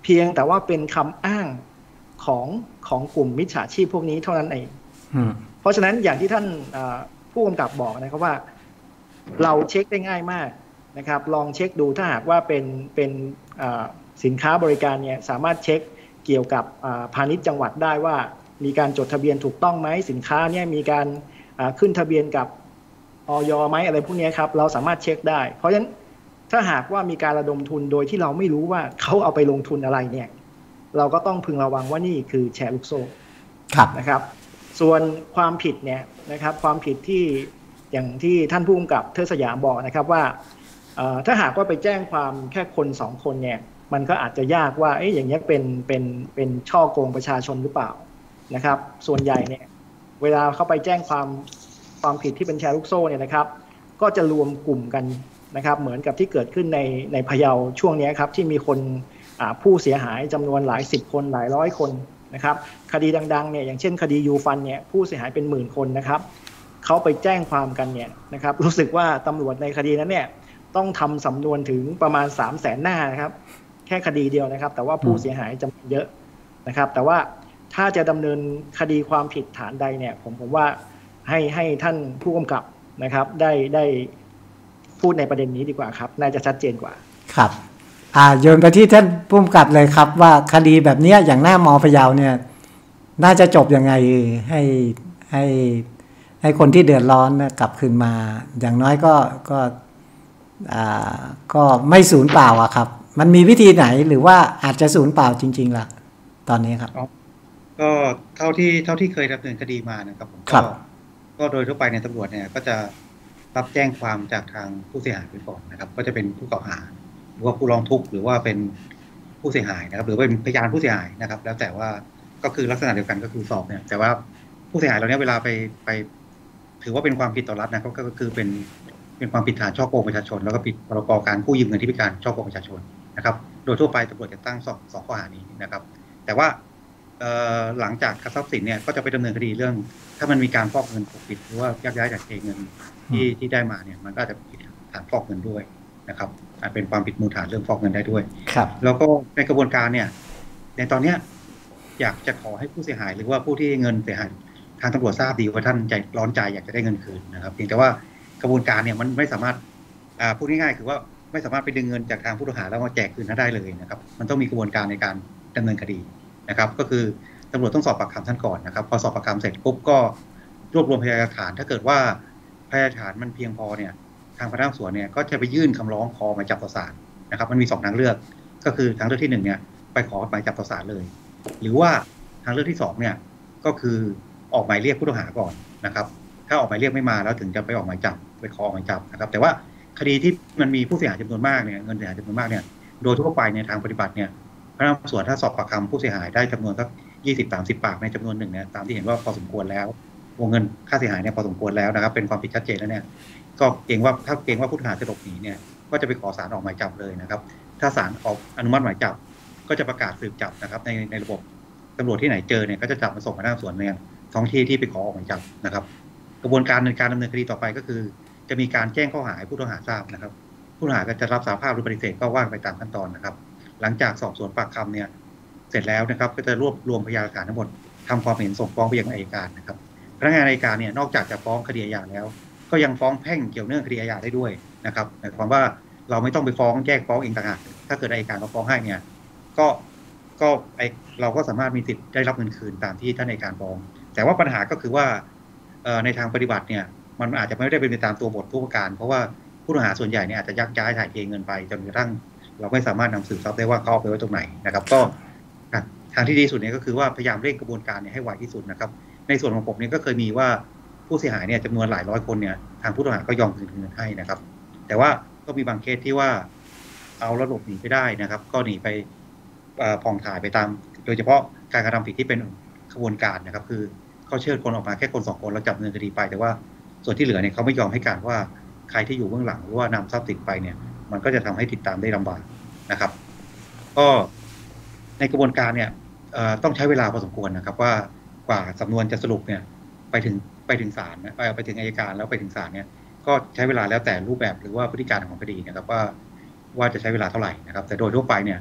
เพียงแต่ว่าเป็นคำอ้างของของกลุ่มมิจฉาชีพพวกนี้เท่านั้นเองเพราะฉะนั้นอย่างที่ท่านผู้กำกับบอกนะครับว่าเราเช็คได้ง่ายมากนะครับลองเช็คดูถ้าหากว่าเป็นเป็นสินค้าบริการเนี่ยสามารถเช็คเกี่ยวกับพาณิชย์จังหวัดได้ว่ามีการจดทะเบียนถูกต้องไหมสินค้าเนี่ยมีการขึ้นทะเบียนกับอย.ไหมอะไรพวกนี้ครับเราสามารถเช็คได้เพราะฉะนั้นถ้าหากว่ามีการระดมทุนโดยที่เราไม่รู้ว่าเขาเอาไปลงทุนอะไรเนี่ยเราก็ต้องพึงระวังว่านี่คือแชร์ลูกโซ่นะครับส่วนความผิดเนี่ยนะครับความผิดที่อย่างที่ท่านผู้กำกับเทิดสยามบอกนะครับว่าถ้าหากว่าไปแจ้งความแค่คนสองคนเนี่ยมันก็อาจจะยากว่าเอ๊ะอย่างนี้เป็นเป็นเป็นช่อโกงประชาชนหรือเปล่านะครับส่วนใหญ่เนี่ยเวลาเขาไปแจ้งความความผิดที่เป็นแชร์ลูกโซ่เนี่ยนะครับก็จะรวมกลุ่มกันนะครับเหมือนกับที่เกิดขึ้นในในพะเยาช่วงนี้ครับที่มีคนผู้เสียหายจำนวนหลายสิบคนหลายร้อยคนนะครับคดีดังๆเนี่ยอย่างเช่นคดียูฟันเนี่ยผู้เสียหายเป็นหมื่นคนนะครับเขาไปแจ้งความกันเนี่ยนะครับรู้สึกว่าตำรวจในคดีนั้นเนี่ยต้องทำสำนวนถึงประมาณสามแสนหน้านะครับแค่คดีเดียวนะครับแต่ว่าผู้เสียหายจำนวนเยอะนะครับแต่ว่าถ้าจะดำเนินคดีความผิดฐานใดเนี่ยผมผมว่าให้ให้ท่านผู้กำกับนะครับได้ได้พูดในประเด็นนี้ดีกว่าครับน่าจะชัดเจนกว่าครับอ่าโยนไปที่ท่านผู้กำกับเลยครับว่าคดีแบบนี้อย่างหน้ามอพะเยาเนี่ยน่าจะจบยังไงให้ให้ให้คนที่เดือดร้อนกลับคืนมาอย่างน้อยก็ก็อ่าก็ไม่สูญเปล่าอะครับมันมีวิธีไหนหรือว่าอาจจะสูญเปล่าจริงๆล่ะตอนนี้ครับก็เท่าที่เท่าที่เคยดำเนินคดีมานะครับผมก็ก็โดยทั่วไปในตำรวจเนี่ยก็จะรับแจ้งความจากทางผู้เสียหายไปก่อนนะครับก็จะเป็นผู้กล่าวหาหรือว่าผู้ร้องทุกข์หรือว่าเป็นผู้เสียหายนะครับหรือเป็นพยานผู้เสียหายนะครับแล้วแต่ว่าก็คือลักษณะเดียวกันก็คือสอบเนี่ยแต่ว่าผู้เสียหายเราเนี่ยเวลาไปไปถือว่าเป็นความผิดต่อรัฐนะก็คือเป็นเป็นความผิดฐานฉ้อโกงประชาชนแล้วก็ผิดพรบการกู้ยืมเงินที่เป็นการฉ้อโกงประชาชนนะครับโดยทั่วไปตำรวจจะตั้งสองสองข้อหานี้นะครับแต่ว่าหลังจากทรัพย์สินเนี่ยก็จะไปดำเนินคดีเรื่องถ้ามันมีการฟอกเงินปกปิดหรือว่ายักย้ายจากเงินที่ที่ได้มาเนี่ยมันก็จะผิดฐานฟอกเงินด้วยนะครับอาจเป็นความผิดมูลฐานเรื่องฟอกเงินได้ด้วยครับแล้วก็ในกระบวนการเนี่ยในตอนเนี้ยอยากจะขอให้ผู้เสียหายหรือว่าผู้ที่เงินเสียหายทางตำรวจทราบดีว่าท่านใจร้อนใจอยากจะได้เงินคืนนะครับเพียงแต่ว่ากระบวนการเนี่ยมันไม่สามารถพูดง่ายๆคือว่าไม่สามารถไปดึงเงินจากทางผู้ต้องหาแล้วมาแจกคืนได้เลยนะครับมันต้องมีกระบวนการในการดำเนินคดีนะครับก็คือตำรวจต้องสอบปากคำท่านก่อนนะครับพอสอบปากคำเสร็จปุ๊บก็รวบรวมพยานหลักฐานถ้าเกิดว่าพยานหลักฐานมันเพียงพอเนี่ยทางพนักงานสอบสวนเนี่ยก็จะไปยื่นคำร้องขอหมายจับต่อศาลนะครับมันมีสองทางเลือกก็คือทางเลือกที่หนึ่งเนี่ยไปขอหมายจับต่อศาลเลยหรือว่าทางเลือกที่สองเนี่ยก็คือออกหมายเรียกผู้ต้องหาก่อนนะครับถ้าออกหมายเรียกไม่มาแล้วถึงจะไปออกหมายจับไปขอหมายจับนะครับแต่ว่าคดีที่มันมีผู้เสียหายจำนวนมากเนี่ยเงินเสียหายจำนวนมากเนี่ยโดยทั่วไปในทางปฏิบัติเนี่ยพนักงานสอบสวนถ้าสอบปากคำผู้เสียหายได้จำนวนสักยี่สิบ สามสิบปากในจำนวนหนึ่งเนี่ยตามที่เห็นว่าพอสมควรแล้ววงเงินค่าเสียหายเนี่ยพอสมควรแล้วนะครับเป็นความผิดชัดเจนแล้วเนี่ยก็เกรงว่าถ้าเกรงว่าผู้ต้องหาจะหลบหนีเนี่ยก็จะไปขอศาลออกหมายจับเลยนะครับถ้าศาลออกอนุมัติหมายจับก็จะประกาศสืบจับนะครับในในระบบตำรวจที่ไหนเจอเนี่ยก็จะจับมาส่งพนักงานสอบสวนเนี่ยท้องที่ที่ไปขอออกหมายจับนะครับกระบวนการในการดำเนินคดีต่อไปก็คือจะมีการแจ้งข้อหาให้ผู้ต้องหาทราบนะครับผู้ต้องหาก็จะรับสารภาพหรือปฏิเสธก็ว่าไปตามขั้นตอนนะครับหลังจากสอบสวนปากคำเนี่ยเสร็จแล้วนะครับก็จะรวบรวมพยานหลักฐานทั้งหมดทำความเห็นส่งฟ้องไปยังอัยการนะครับพนักงานอัยการเนี่ยนอกจากจะฟ้องคดีอาญาแล้วก็ยังฟ้องแพ่งเกี่ยวเนื่องคดีอาญาได้ด้วยนะครับหมายความว่าเราไม่ต้องไปฟ้องแยกฟ้องเองต่างหากถ้าเกิดอัยการมาฟ้องให้เนี่ยก็ก็ไอเราก็สามารถมีสิทธิ์ได้รับเงินคืนตามที่ท่านอัยการฟ้องแต่ว่าปัญหาก็คือว่าในทางปฏิบัติเนี่ยมันอาจจะไม่ได้เป็นไปตามตัวบทผู้ประการเพราะว่าผู้ต้องหาส่วนใหญ่เนี่ยอาจจะยักย้ายถ่ายเทเงินไปจนกระทั่งเราไม่สามารถนำสืบทรัพย์ได้ว่าเขาเอาไปไว้ตรงไหนนะครับก็ทางที่ดีสุดเนี่ยก็คือว่าพยายามเร่งกระบวนการเนี่ยให้ไวที่สุดนะครับในส่วนของผมเนี่ยก็เคยมีว่าผู้เสียหายเนี่ยจำนวนหลายร้อยคนเนี่ยทางผู้ต้องหาก็ยอมคืนเงินให้นะครับแต่ว่าก็มีบางเคสที่ว่าเอาแล้วหลบหนีไปได้นะครับก็หนีไปผ่องถ่ายไปตามโดยเฉพาะการกระทำผิดที่เป็นขบวนการนะครับคือเขาเชิญคนออกมาแค่คนสองคนแล้วจับดำเนินคดีไปแต่ว่าส่วนที่เหลือเนี่ยเขาไม่ยอมให้การว่าใครที่อยู่เบื้องหลังหรือว่านำทรัพย์สินไปเนี่ยมันก็จะทำให้ติดตามได้ลำบากนะครับก็ในกระบวนการเนี่ยต้องใช้เวลาพอสมควรนะครับว่ากว่าสำนวนจะสรุปเนี่ยไปถึงไปถึงศาลนะไปถึงอัยการแล้วไปถึงศาลเนี่ยก็ใช้เวลาแล้วแต่รูปแบบหรือว่าพฤติการของคดีนะครับว่าว่าจะใช้เวลาเท่าไหร่นะครับแต่โดยทั่วไปเนี่ย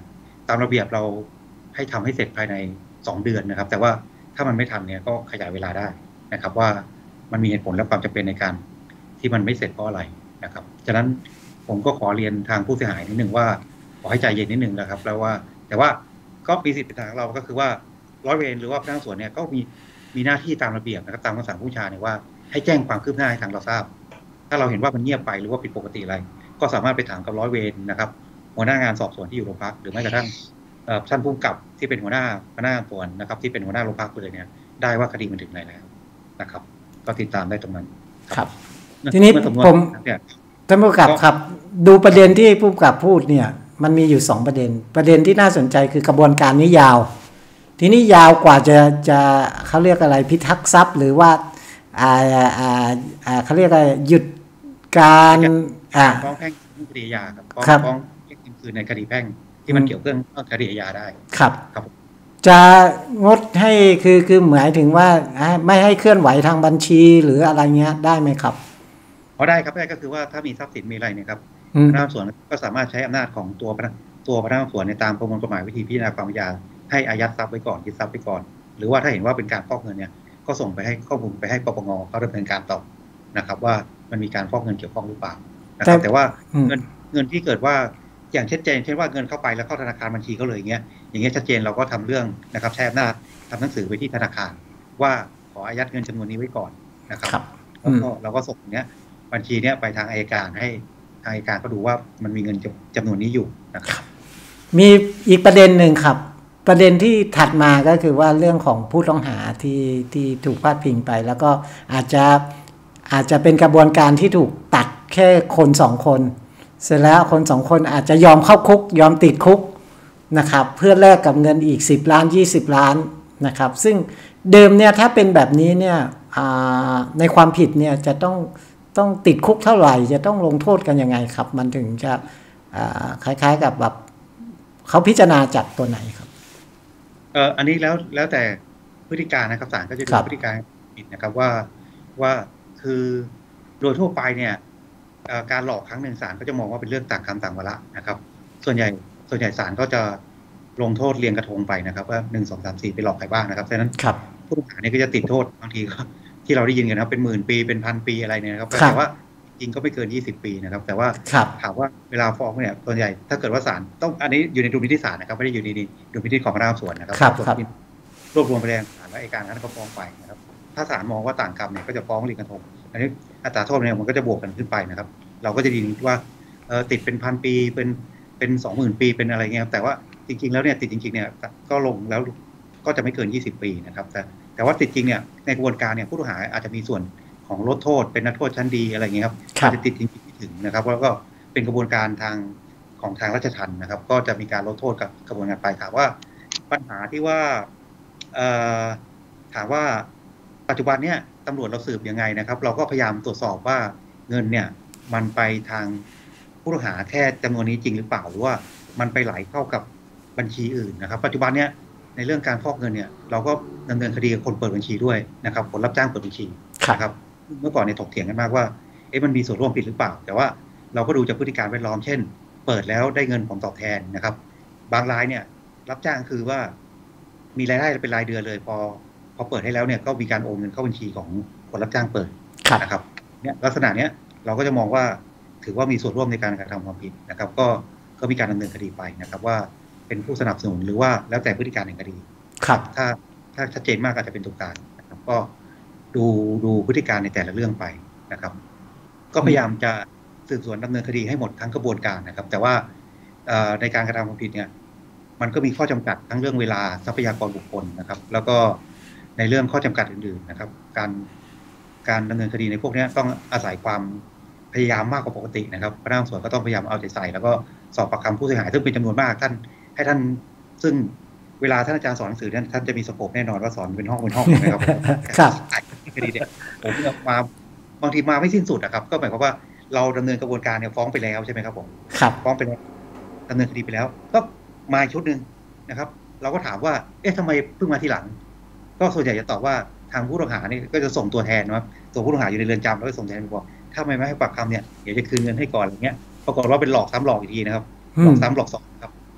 ตามระเบียบเราให้ทำให้เสร็จภายในสองเดือนนะครับแต่ว่าถ้ามันไม่ทันเนี่ยก็ขยายเวลาได้นะครับว่ามันมีเหตุผลและความจำเป็นในการที่มันไม่เสร็จเพราะอะไรนะครับฉะนั้นผมก็ขอเรียนทางผู้เสียหายนิดนึงว่าขอให้ใจเย็นนิดนึงนะครับแล้วว่าแต่ว่าก็มีสิทธิ์ทางเราก็คือว่าร้อยเวรหรือว่าพนักงานสวนเนี่ยก็มีมีหน้าที่ตามระเบียบนะครับตามคำสั่งผู้บัญชาเนี่ยว่าให้แจ้งความคืบหน้าให้ทางเราทราบถ้าเราเห็นว่ามันเงียบไปหรือว่าผิดปกติอะไรก็สามารถไปถามกับร้อยเวรนะครับหัวหน้างานสอบสวนที่อยู่โรงพักหรือแม้กระทั่งท่านผู้กำกับที่เป็นหัวหน้าพนักงานสวนนะครับที่เป็นหัวหน้าโรงพักเลยเนี่ยได้ว่าคดีมันถึงไหนแล้วนะครับก็ติดตามได้ตรงนั้นครับทีนี้ผมท่านผู้กำกับครับดูประเด็นที่ผู้กำกับพูดเนี่ยมันมีอยู่สองประเด็นประเด็นที่น่าสนใจคือกระบวนการนี้ยาวทีนี้ยาวกว่าจะจะเขาเรียกอะไรพิทักษ์ทรัพย์หรือว่าอ่าอ่าอ่าเขาเรียกอะไรหยุดการอ่าฟ้องแพ่งคดีอาญาครับฟ้องเรียกคืนในคดีแพ่งที่มันเกี่ยวเรื่องคดีอาญาได้ครับครับจะงดให้คือคือหมายถึงว่าไม่ให้เคลื่อนไหวทางบัญชีหรืออะไรเงี้ยได้ไหมครับอ๋อได้ครับได้ก็คือว่าถ้ามีทรัพย์สินมีอะไรเนี่ยครับพนักงานสวนก็สามารถใช้อำนาจของตัวตัวพนักงานสวนในตามประมวลกฎหมายวิธีพิจารณาความอาญาให้อายัดทรัพย์ไว้ก่อนยึดทรัพย์ไว้ก่อนหรือว่าถ้าเห็นว่าเป็นการฟอกเงินเนี่ยก็ส่งไปให้ข้อมูลไปให้ปปงเขาดำเนินการต่อนะครับว่ามันมีการฟอกเงินเกี่ยวข้องหรือเปล่านะครับแต่ว่าเงินเงินที่เกิดว่าอย่างชัดเจนเช่นว่าเงินเข้าไปแล้วเข้าธนาคารบัญชีเขาเลยอย่างเงี้ยอย่างเงี้ยชัดเจนเราก็ทำเรื่องนะครับใช้อำนาจทำหนังสือไปที่ธนาคารว่าขออายัดเงินจำนวนนี้ไว้ก่อนนะครับแล้วก็เราก็ส่งเนี้ยบัญชีเนี้ยไปทางอัยการให้ทางอัยการก็ดูว่ามันมีเงินจำนวนนี้อยู่นะครับมีอีกประเด็นหนึ่งครับประเด็นที่ถัดมาก็คือว่าเรื่องของผู้ต้องหาที่ที่ถูกพาดพิงไปแล้วก็อาจจะอาจจะเป็นกระบวนการที่ถูกตัดแค่คนสองคนเสร็จแล้วคนสองคนอาจจะยอมเข้าคุกยอมติดคุกนะครับเพื่อแลกกับเงินอีกสิบล้านยี่สิบล้านนะครับซึ่งเดิมเนี่ยถ้าเป็นแบบนี้เนี่ยในความผิดเนี่ยจะต้องต้องติดคุกเท่าไหร่จะต้องลงโทษกันยังไงครับมันถึงจะคล้ายๆกับแบบเขาพิจารณาจากตัวไหนครับเอออันนี้แล้วแล้วแต่พฤติการนะครับศาลก็จะดูพฤติการผิดนะครับว่าว่าคือโดยทั่วไปเนี่ยการหลอกครั้งหนึ่งศาลก็จะมองว่าเป็นเรื่องต่างกรรมต่างวาระนะครับส่วนใหญ่ส่วนใหญ่ศาลก็จะลงโทษเรียงกระทงไปนะครับว่าหนึ่งสองสามสี่ไปหลอกใครบ้างนะครับฉะนั้นผู้ต้องหาเนี่ยก็จะติดโทษบางทีก็ที่เราได้ยินกันนะเป็นหมื่นปีเป็นพันปีอะไรเนี่ยครับแต่ว่าจริงก็ไม่เกินยี่สิบปีนะครับแต่ว่าถามว่าเวลาฟ้องเนี่ยส่วนใหญ่ถ้าเกิดว่าศาลต้องอันนี้อยู่ในดุลพินิจศาลนะครับไม่ได้อยู่ในดุลพินิจของพนักงานสวนนะครับรวบรวมพยานหลักฐานและอัยการนั้นก็ฟ้องไปนะครับถ้าศาลมองว่าต่างกรรมเนี่ยก็จะฟ้องเรียงกระทงอันนี้อัตราโทษเนี่ยมันก็จะบวกกันขึ้นไปนะครับเราก็จะดีว่าเออติดเป็นพันปีเป็นเป็นสองหมื่นปีเป็นอะไรเงี้ยแต่ว่าจริงๆแล้วเนี่ยติดจริงๆเนี่ยก็ลงแล้วก็จะไม่เกินยี่สิบปีนะครับแต่แต่ว่าติดจริงเนี่ยในกระบวนการเนี่ยผู้ต้องหาอาจจะมีส่วนของลดโทษเป็นนักโทษชั้นดีอะไรเงี้ยครับอาจจะติดจริงๆไม่ถึงนะครับแล้วก็เป็นกระบวนการทางของทางราชทัณฑ์นะครับก็จะมีการลดโทษกับกระบวนการไปถามว่าปัญหาที่ว่าเอ่อถามว่าปัจจุบันเนี่ยตำรวจเราสืบยังไงนะครับเราก็พยายามตรวจสอบว่าเงินเนี่ยมันไปทางผู้ต้องหาแค่จำนวนนี้จริงหรือเปล่าหรือว่ามันไปไหลเข้ากับบัญชีอื่นนะครับปัจจุบันเนี่ยในเรื่องการฟอกเงินเนี่ยเราก็ดำเนินคดีกับคนเปิดบัญชีด้วยนะครับคนรับจ้างเปิดบัญชีนะครับเมื่อก่อนเนี่ยถกเถียงกันมากว่าเอ๊ะมันมีส่วนร่วมผิดหรือเปล่าแต่ว่าเราก็ดูจากพฤติการแวดล้อมเช่นเปิดแล้วได้เงินผลตอบแทนนะครับบางรายเนี่ยรับจ้างคือว่ามีรายได้เป็นรายเดือนเลยพอพอเปิดให้แล้วเนี่ยก็มีการโอนเงินเข้าบัญชีของคนรับจ้างเปิดนะครับเนี่ยลักษณะเนี้ยเราก็จะมองว่าถือว่ามีส่วนร่วมในการกระทำความผิดนะครับก็ก็มีการดำเนินคดีไปนะครับว่าเป็นผู้สนับสนุนหรือว่าแล้วแต่พฤติการแห่งคดีครับถ้าถ้าชัดเจนมากอาจจะเป็นตัวการนะครับก็ดูดูพฤติการในแต่ละเรื่องไปนะครับก็พยายามจะสืบสวนดำเนินคดีให้หมดทั้งกระบวนการนะครับแต่ว่าในการกระทำความผิดเนี่ยมันก็มีข้อจำกัดทั้งเรื่องเวลาทรัพยากรบุคคลนะครับแล้วก็ในเรื่องข้อจำกัดอื่นๆนะครับการการดำเนินคดีในพวกนี้ต้องอาศัยความพยายามมากกว่าปกตินะครับพนักงานสวนก็ต้องพยายามเอาใจใส่แล้วก็สอบปากคำผู้เสียหายซึ่งเป็นจำนวนมากท่านให้ท่านซึ่งเวลาท่านอาจารย์สอนหนังสือเนี่ยท่านจะมีสโคปแน่นอนว่าสอนเป็นห้องเป็นห้องนะครับครับคดีเนี่ยผมมาบางทีมาไม่สิ้นสุดนะครับก็หมายความว่าเราดำเนินกระบวนการเนี่ยฟ้องไปแล้วใช่ไหมครับผมครับฟ้องไปแล้วดำเนินคดีไปแล้วก็มาชุดหนึ่งนะครับเราก็ถามว่าเอ๊ะทำไมเพิ่งมาทีหลังก็ส่วนใหญ่จะตอบว่าทางผู้ต้องหาเนี่ยก็จะส่งตัวแทนนะครับตัวผู้ต้องหาอยู่ในเรือนจำแล้วก็ส่งแทนไปบอกถ้าไม่ไม่ให้ปากคำเนี่ยเดี๋ยวจะคืนเงินให้ก่อนอะไรเงี้ยปรากฏว่าเป็นหลอกซ้ำหลอกอีกทีนะครับหลอกซ้ำหลอกสองครับ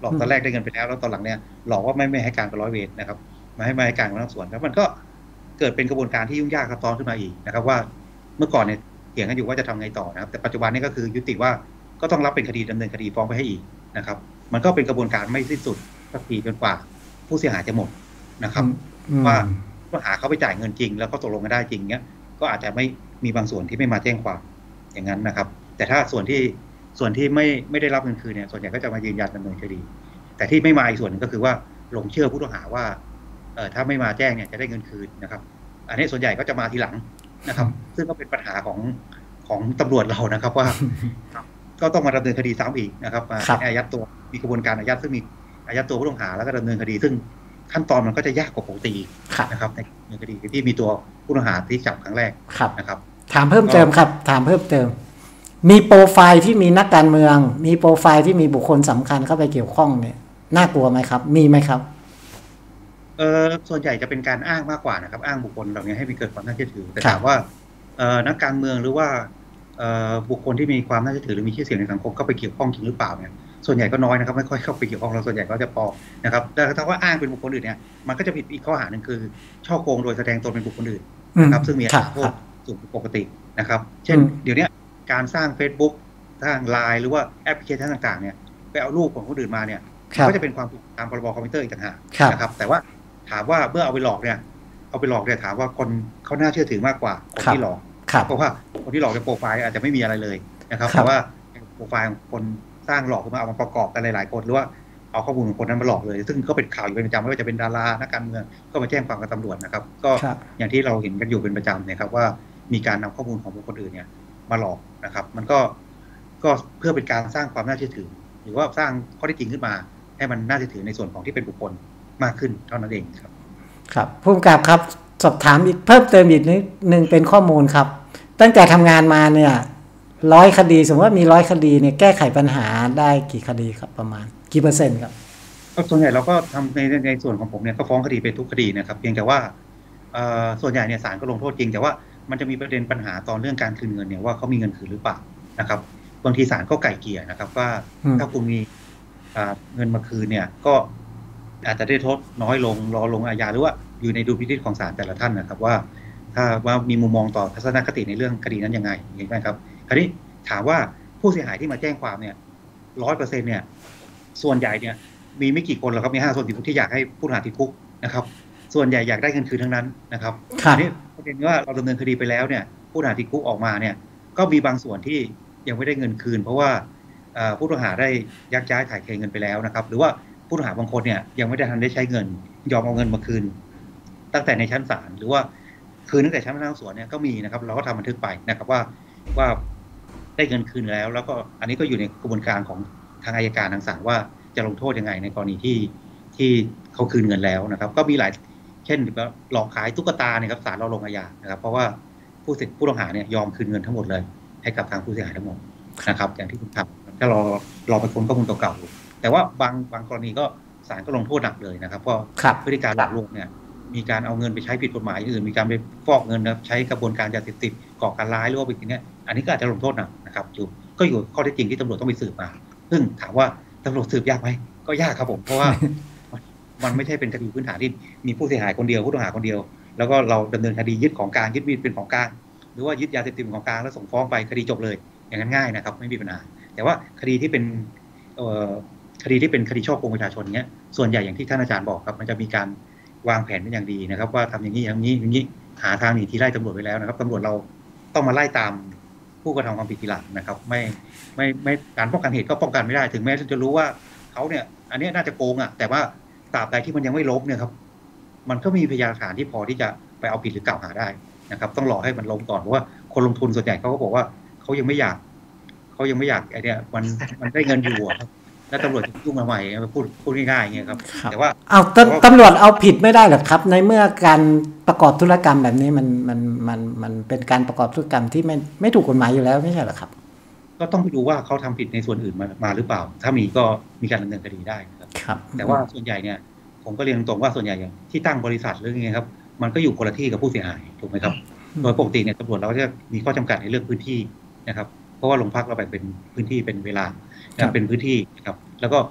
หลอกตอนแรกได้เงินไปแล้วแล้วตอนหลังเนี่ยหลอกว่าไม่ไม่ให้การกับร้อยเวรนะครับมาให้มาให้การกับนักสวนแล้วมันก็เกิดเป็นกระบวนการที่ยุ่งยากซับซ้อนขึ้นมาอีกนะครับว่าเมื่อก่อนเนี่ยเถียงกันอยู่ว่าจะทำไงต่อนะครับแต่ปัจจุบันนี้ก็คือยุติว่าก็ต้องรับเป็นคดีดำเนินคดีฟ้องไปให้อีกนะครับมันก็เป็นกระบวนการไม่สิ้นสุดสักทีจนกว่าผู้เสียหายจะหมดนะครับว่าผู้หาเขาไปจ่ายเงินจริงแล้วก็ตกลงกันได้จริงเนี้ยก็อาจจะไม่มีบางส่วนที่ไม่มาแจ้งความอย่างนั้นนะครับแต่ถ้าส่วนที่ส่วนที่ไม่ไม่ได้รับเงินคืนเนี่ยส่วนใหญ่ก็จะมายืนยันดำเนินคดีแต่ที่ไม่มาอีกส่วนนึงก็คือว่าหลงเชื่อผู้ต้องหาว่าเอ่อถ้าไม่มาแจ้งเนี่ยจะได้เงินคืนนะครับอันนี้ส่วนใหญ่ก็จะมาทีหลังนะครับซึ่งก็เป็นปัญหาของของตำรวจเรานะครับว่าก็ต้องมาดำเนินคดีซ้ำอีกนะครับมาอายัดตัวมีกระบวนการอายัดซึ่งมีอายัดตัวผู้ต้องหาแล้วก็ดำเนินคดีซึ่งขั้นตอนมันก็จะยากกว่าปกตินะครับในในคดีที่มีตัวผู้ต้องหาที่จับครั้งแรกนะครับถามเพิ่มเติมครับถามเพิ่มเติมมีโปรไฟล์ที่มีนักการเมืองมีโปรไฟล์ที่มีบุคคลสำคัญเข้าไปเกี่ยวข้องเนี่ยน่ากลัวไหมครับมีไหมครับเออส่วนใหญ่จะเป็นการอ้างมากกว่านะครับอ้างบุคคลเหล่านี้ให้มีเกิดความน่าเชื่อถือแต่ถามว่าเอ่อนักการเมืองหรือว่าเอ่อบุคคลที่มีความน่าเชื่อถือหรือมีชื่อเสียงในสังคมเข้าไปเกี่ยวข้องจริงหรือเปล่าเนี่ยส่วนใหญ่ก็น้อยนะครับไม่ค่อยเข้าไปเกี่ยวข้องแล้วส่วนใหญ่ก็จะปลอมนะครับแต่ถ้าว่าอ้างเป็นบุคคลอื่นเนี่ยมันก็จะผิดอีกข้อหาหนึ่งคือช่อโกงโดยแสดงตนเป็นบุคคลอื่นนะครับซึ่งมีโทษสูงปกตินะครับเช่นเดี๋ยวนี้การสร้าง Facebook สร้าง ไลน์ หรือว่าแอปพลิเคชันต่างๆเนี่ยไปเอารูปของคนอื่นมาเนี่ยก็จะเป็นความผิดตามพรบคอมพิวเตอร์อีกต่างหากนะครับแต่ว่าถามว่าเมื่อเอาไปหลอกเนี่ยเอาไปหลอกเนี่ยถามว่าคนเขาน่าเชื่อถือมากกว่าคนที่หลอกเพราะว่าคนที่หลอกในโปรไฟล์อาจจะไม่มีอะไรเลยนะครับแต่ว่าโปรไฟล์ของคนสร้างหลอกขึ้นมาเอามาประกอบกันหลายๆคนหรือว่าเอาข้อมูลของคนนั้นมาหลอกเลยซึ่งก็เป็นข่าวอยู่เป็นประจำไม่ว่าจะเป็นดารานักการเมืองก็มาแจ้งความกับตำรวจนะครับก็อย่างที่เราเห็นกันอยู่เป็นประจำนะครับว่ามีการนำข้อมูลของบุคคลอื่นเนี่ยมาหลอกนะครับมันก็ก็เพื่อเป็นการสร้างความน่าเชื่อถือหรือว่าสร้างข้อเท็จจริงขึ้นมาให้มันน่าเชื่อถือในส่วนของที่เป็นบุคคลมากขึ้นเท่านั้นเองครับครับผู้กำกับครับสอบถามอีกเพิ่มเติมอีกนิดนึงเป็นข้อมูลครับตั้งแต่ทำงานมาเนี่ยร้อยคดีสมมติว่ามีร้อยคดีเนี่ยแก้ไขปัญหาได้กี่คดีครับประมาณกี่เปอร์เซ็นต์ครับก็ส่วนใหญ่เราก็ทำในในส่วนของผมเนี่ยก็ฟ้องคดีไปทุกคดีนะครับเพียงแต่ว่าส่วนใหญ่เนี่ยศาลก็ลงโทษจริงแต่ว่ามันจะมีประเด็นปัญหาตอนเรื่องการคืนเงินเนี่ยว่าเขามีเงินคืนหรือเปล่านะครับบางทีศาลก็ไก่เกลี่ยนะครับว่าถ้าคุณมีเงินมาคืนเนี่ยก็อาจจะได้โทษน้อยลงรอลงอาญาหรือว่าอยู่ในดุลพินิจของศาลแต่ละท่านนะครับว่าถ้าว่ามีมุมมองต่อทัศนคติในเรื่องคดีนั้นยังไงอย่างนี้ครับคราวนี้ถามว่าผู้เสียหายที่มาแจ้งความเนี่ยร้อยเปอร์เซ็นต์เนี่ยส่วนใหญ่เนี่ยมีไม่กี่คนหรอกครับมีห้าส่วนสิบที่อยากให้ผู้ต้องหาติดคุกนะครับส่วนใหญ่อยากได้เงินคืนทั้งนั้นนะครับอันนี้ประเด็นว่าเราดำเนินคดีไปแล้วเนี่ยผู้ต้องหาติดคุกออกมาเนี่ยก็มีบางส่วนที่ยังไม่ได้เงินคืนเพราะว่าผู้ต้องหาได้ยักย้ายถ่ายเทเงินไปแล้วนะครับหรือว่าผู้ต้องหาบางคนเนี่ยยังไม่ได้ทันได้ใช้เงินยอมเอาเงินมาคืนตั้งแต่ในชั้นศาลหรือว่าคืนตั้งแต่ชั้นพนักงานสอบสวนเนี่ยก็มีนะครับเราก็ทำบันทึกไปนะครับว่าว่าได้เงินคืนแล้วแล้วก็อันนี้ก็อยู่ในกระบวนการของทางอัยการทางศาลว่าจะลงโทษยังไงในกรณีที่ที่เขาคืนเงินแล้วนะครับก็มีหลายเช่นหลอกขายตุ๊กตาเนี่ยครับศาลเราลงอาญานะครับเพราะว่าผู้เสียผู้ต้องหาเนี่ยยอมคืนเงินทั้งหมดเลยให้กับทางผู้เสียหายทั้งหมดนะครับอย่างที่คุณทำถ้าเราเราไปค้นข้อมูลเก่าๆแต่ว่าบางบางกรณีก็ศาลก็ลงโทษหนักเลยนะครับเพราะพฤติการหลอกลวงเนี่ยมีการเอาเงินไปใช้ผิดกฎหมายอื่นมีการไปฟอกเงินนะใช้กระบวนการยาเสพติดก่อการร้ายหรือว่าแบบนี้อันนี้ก็อาจจะลงโทษหนักนะครับอยู่ก็อยู่ข้อเท็จจริงที่ตำรวจต้องไปสืบมาซึ่งถามว่าตำรวจสืบยากไหมก็ยากครับผมเพราะว่ามันไม่ใช่เป็นคดีพื้นฐานที่มีผู้เสียหายคนเดียวผู้ต้องหาคนเดียวแล้วก็เราดำเนินคดียึดของกลางยึดมีดเป็นของกลางหรือว่ายึดยาเสพติดของกลางแล้วส่งฟ้องไปคดีจบเลยอย่างนั้นง่ายนะครับไม่มีปัญหาแต่ว่าคดีที่เป็นคดีที่เป็นคดีช่อโกงประชาชนเนี้ยส่วนใหญ่อย่างที่ท่านอาจารย์บอกครับมันจะมีการวางแผนเป็นอย่างดีนะครับว่าทำอย่างนี้อย่างนี้อย่างนี้หาทางหนีทีไล่ตำรวจไว้แล้วนะครับตำรวจเราต้องมาไล่ตามผู้กระทำความผิดทีหลังนะครับไม่ไม่ไม่การป้องกันเหตุก็ป้องกันไม่ได้ถึงแม้จะรู้ว่าเขาเนี่ยอันนี้น่าจะโกงอ่ะแต่ว่าตราบใดที่มันยังไม่ล้มเนี่ยครับมันก็มีพยานหลักฐานที่พอที่จะไปเอาผิดหรือกล่าวหาได้นะครับต้องรอให้มันล้มก่อนเพราะว่าคนลงทุนส่วนใหญ่เขาก็บอกว่าเขายังไม่อยากเขายังไม่อยากไอเนี้ยมันมันได้เงินอยู่ครับแล้วตำรวจจะยุ่งมาใหม่พูดพูดง่ายๆอย่างเงี้ยครับแต่ว่าเอาตำรวจเอาผิดไม่ได้หรอครับในเมื่อการประกอบธุรกรรมแบบนี้มันมันมันมันเป็นการประกอบธุรกรรมที่ไม่ไม่ถูกกฎหมายอยู่แล้วไม่ใช่หรอครับก็ต้องไปดูว่าเขาทำผิดในส่วนอื่นมามาหรือเปล่าถ้ามีก็มีการดำเนินคดีได้ครับแต่ว่าส่วนใหญ่เนี่ยผมก็เรียนตรงว่าส่วนใหญ่ที่ตั้งบริษัทหรือไงครับมันก็อยู่คนละที่กับผู้เสียหายถูกไหมครับโดยปกติเนี่ยตำรวจเราจะมีข้อจำกัดในเรื่องพื้นที่นะครับเพราะว่าโรงพักเราแบ่งเป็นพื้นที่เป็นเวลาเป็นพื้นที่นะครับแล้วก็ข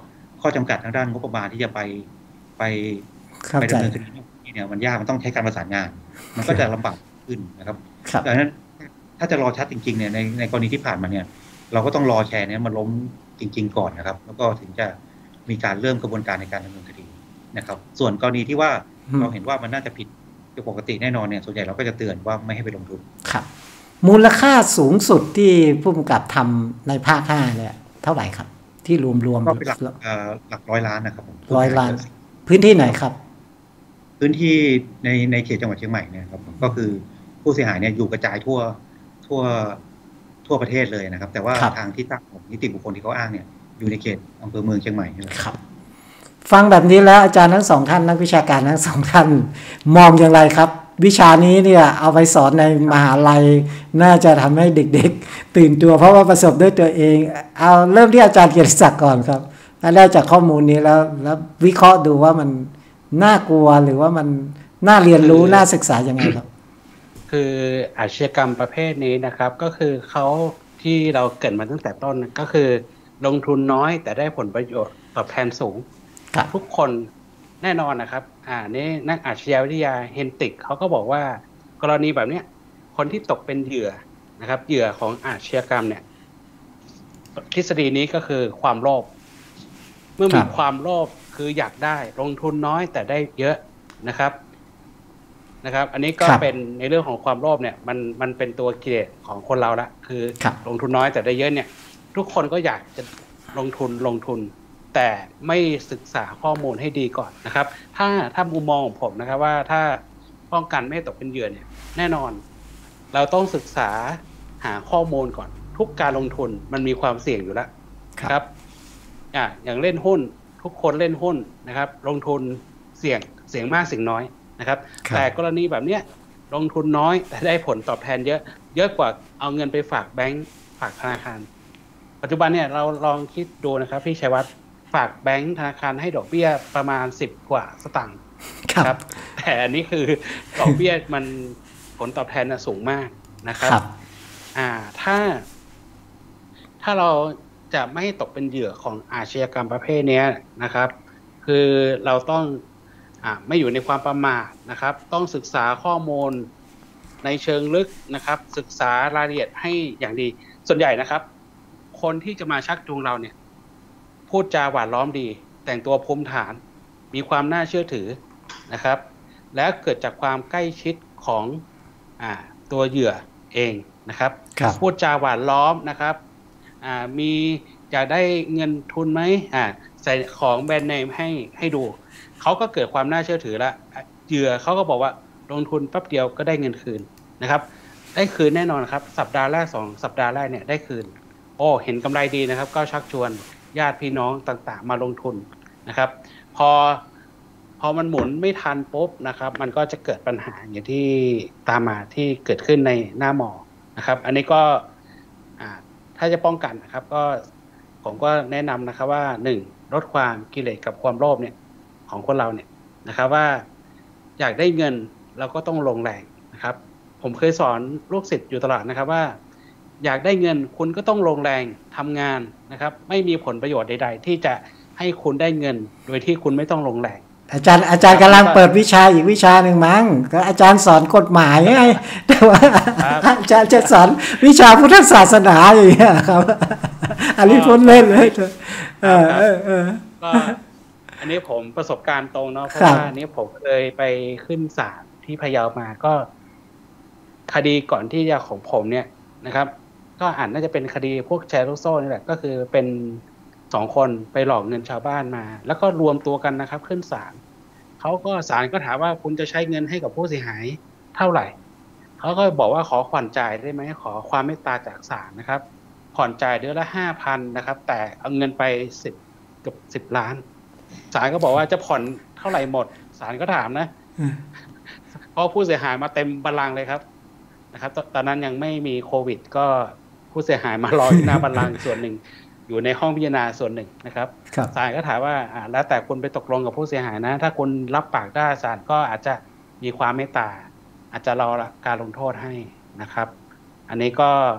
ข้อจำกัดทางด้านงบประมาณที่จะไปไปไปดำเนินคดีเนี่ยมันยากมันต้องใช้การประสานงานมันก็จะลำบากขึ้นนะครับดังนั้นถ้าจะรอชัดจริงๆเนี่ยในในกรณีที่ผ่านมาเนี่ยเราก็ต้องรอแชร์เนี่ยมันล้มจริงๆก่อนนะครับแล้วก็ถึงจะมีการเริ่มกระบวนการในการดำเนินคดีนะครับส่วนกรณีที่ว่าเราเห็นว่ามันน่าจะผิดปกติแน่นอนเนี่ยส่วนใหญ่เราก็จะเตือนว่าไม่ให้ไปลงทุนครับมูลค่าสูงสุดที่ผู้กำกับทำในภาคห้าเนี่ยเท่าไหร่ครับที่รวมๆก็เป็นหลักหลักร้อยล้านนะครับร้อยล้านพื้นที่ไหนครับพื้นที่ในในเขตจังหวัดเชียงใหม่เนี่ยครับก็คือผู้เสียหายเนี่ยอยู่กระจายทั่วทั่วทั่วประเทศเลยนะครับแต่ว่าทางที่ตั้งของนิติบุคคลที่เขาอ้างเนี่ยอยู่ในเขตอำเภอเมืองเชียงใหม่ครับฟังแบบนี้แล้วอาจารย์ทั้งสองท่านนักวิชาการทั้งสองท่านมองอย่างไรครับวิชานี้เนี่ยเอาไปสอนในมหาลัยน่าจะทำให้เด็กๆตื่นตัวเพราะว่าประสบด้วยตัวเองเอาเริ่มที่อาจารย์เกียรติศักดิ์ก่อนครับได้จากข้อมูลนี้แล้วแล้ววิเคราะห์ดูว่ามันน่ากลัวหรือว่ามันน่าเรียนรู้น่าศึกษายังไงครับคืออาชญากรรมประเภทนี้นะครับก็คือเขาที่เราเกิดมาตั้งแต่ต้นก็คือลงทุนน้อยแต่ได้ผลประโยชน์ตอบแทนสูงทุกคนแน่นอนนะครับอ่านี่นักอาชญาวิทยาเฮนติกเขาก็บอกว่ากรณีแบบนี้คนที่ตกเป็นเหยื่อนะครับเหยื่อของอาชญากรรมเนี่ยทฤษฎีนี้ก็คือความโลภเมื่อมีความโลภคืออยากได้ลงทุนน้อยแต่ได้เยอะนะครับนะครับอันนี้ก็เป็นในเรื่องของความโลภเนี่ยมันมันเป็นตัวกิเลสของคนเราละคือลงทุนน้อยแต่ได้เยอะเนี่ยทุกคนก็อยากจะลงทุนลงทุนแต่ไม่ศึกษาข้อมูลให้ดีก่อนนะครับถ้าถ้ามุมมองของผมนะครับว่าถ้าป้องกันไม่ให้ตกเป็นเหยื่อเนี่ยแน่นอนเราต้องศึกษาหาข้อมูลก่อนทุกการลงทุนมันมีความเสี่ยงอยู่แล้วครับอ่าอย่างเล่นหุ้นทุกคนเล่นหุ้นนะครับลงทุนเสี่ยงเสี่ยงมากเสี่ยงน้อยนะครับแต่กรณีแบบเนี้ยลงทุนน้อยแต่ได้ผลตอบแทนเยอะเยอะกว่าเอาเงินไปฝากแบงก์ฝากธนาคารปัจจุบันเนี่ยเราลองคิดดูนะครับพี่ชัยวัฒน์ฝากแบงก์ธนาคารให้ดอกเบี้ยประมาณสิบกว่าสตางค์ครับแต่อันนี้คือดอกเบี้ยมันผลตอบแทนสูงมากนะครับอ่าถ้าถ้าเราจะไม่ให้ตกเป็นเหยื่อของอาชญากรรมประเภทนี้นะครับคือเราต้องอ่าไม่อยู่ในความประมาทนะครับต้องศึกษาข้อมูลในเชิงลึกนะครับศึกษารายละเอียดให้อย่างดีส่วนใหญ่นะครับคนที่จะมาชักจูงเราเนี่ยพูดจาหวานล้อมดีแต่งตัวภูมิฐานมีความน่าเชื่อถือนะครับและเกิดจากความใกล้ชิดของอ่าตัวเหยื่อเองนะครับพูดจาหวานล้อมนะครับอ่ามีอยากได้เงินทุนไหมอ่าใส่ของแบรนด์เนมให้ให้ดูเขาก็เกิดความน่าเชื่อถือแล้วเหยื่อเขาก็บอกว่าลงทุนแป๊บเดียวก็ได้เงินคืนนะครับได้คืนแน่นอนครับสัปดาห์แรกสองสัปดาห์แรกเนี่ยได้คืนโอ้เห็นกำไรดีนะครับก็ชักชวนญาติพี่น้องต่างๆมาลงทุนนะครับพอพอมันหมุนไม่ทันปุ๊บนะครับมันก็จะเกิดปัญหาอย่างที่ตามมาที่เกิดขึ้นในหน้าหมอนะครับอันนี้ก็ถ้าจะป้องกันนะครับก็ผมก็แนะนำนะครับว่าหนึ่งลดความกิเลสกับความโลภเนี่ยของคนเราเนี่ยนะครับว่าอยากได้เงินเราก็ต้องลงแรงนะครับผมเคยสอนลูกศิษย์อยู่ตลอดนะครับว่าอยากได้เงินคุณก็ต้องลงแรงทำงานนะครับไม่มีผลประโยชน์ใดๆที่จะให้คุณได้เงินโดยที่คุณไม่ต้องลงแรงอาจารย์อาจารย์กำลังเปิดวิชาอีกวิชาหนึ่งมั้งก็อาจารย์สอนกฎหมายไงแต่ว่าอาจารย์จะสอนวิชาพุทธศาสนาอย่างเงี้ยครับอันนี้พ้นเล่นเลยเออเออเออก็อันนี้ผมประสบการณ์ตรงเนาะเพราะว่านี้ผมเคยไปขึ้นศาลที่พะเยามาก็คดีก่อนที่จะของผมเนี่ยนะครับก็อ่านน่าจะเป็นคดีพวกแชร์ลูกโซ่นี่แหละก็คือเป็นสองคนไปหลอกเงินชาวบ้านมาแล้วก็รวมตัวกันนะครับขึ้นศาลเขาก็ศาลก็ถามว่าคุณจะใช้เงินให้กับผู้เสียหายเท่าไหร่เขาก็บอกว่าขอผ่อนจ่ายได้ไหมขอความเมตตาจากศาลนะครับผ่อนจ่ายเดือนละห้าพันนะครับแต่เอาเงินไปสิบเกือบสิบล้านศาลก็บอกว่าจะผ่อนเท่าไหร่หมดศาลก็ถามนะเพราะผู้เสียหายมาเต็มบัลลังก์เลยครับนะครับตอนนั้นยังไม่มีโควิดก็ผู้เสียหายมารอที่หน้าบัลลังก์ส่วนหนึ่งอยู่ในห้องพิจารณาส่วนหนึ่งนะครับศาลก็ถามว่าอ่าแล้วแต่คุณไปตกลงกับผู้เสียหายนะถ้าคุณรับปากได้ศาลก็อาจจะมีความเมตตาอาจจะรอการลงโทษให้นะครับอันนี้ก็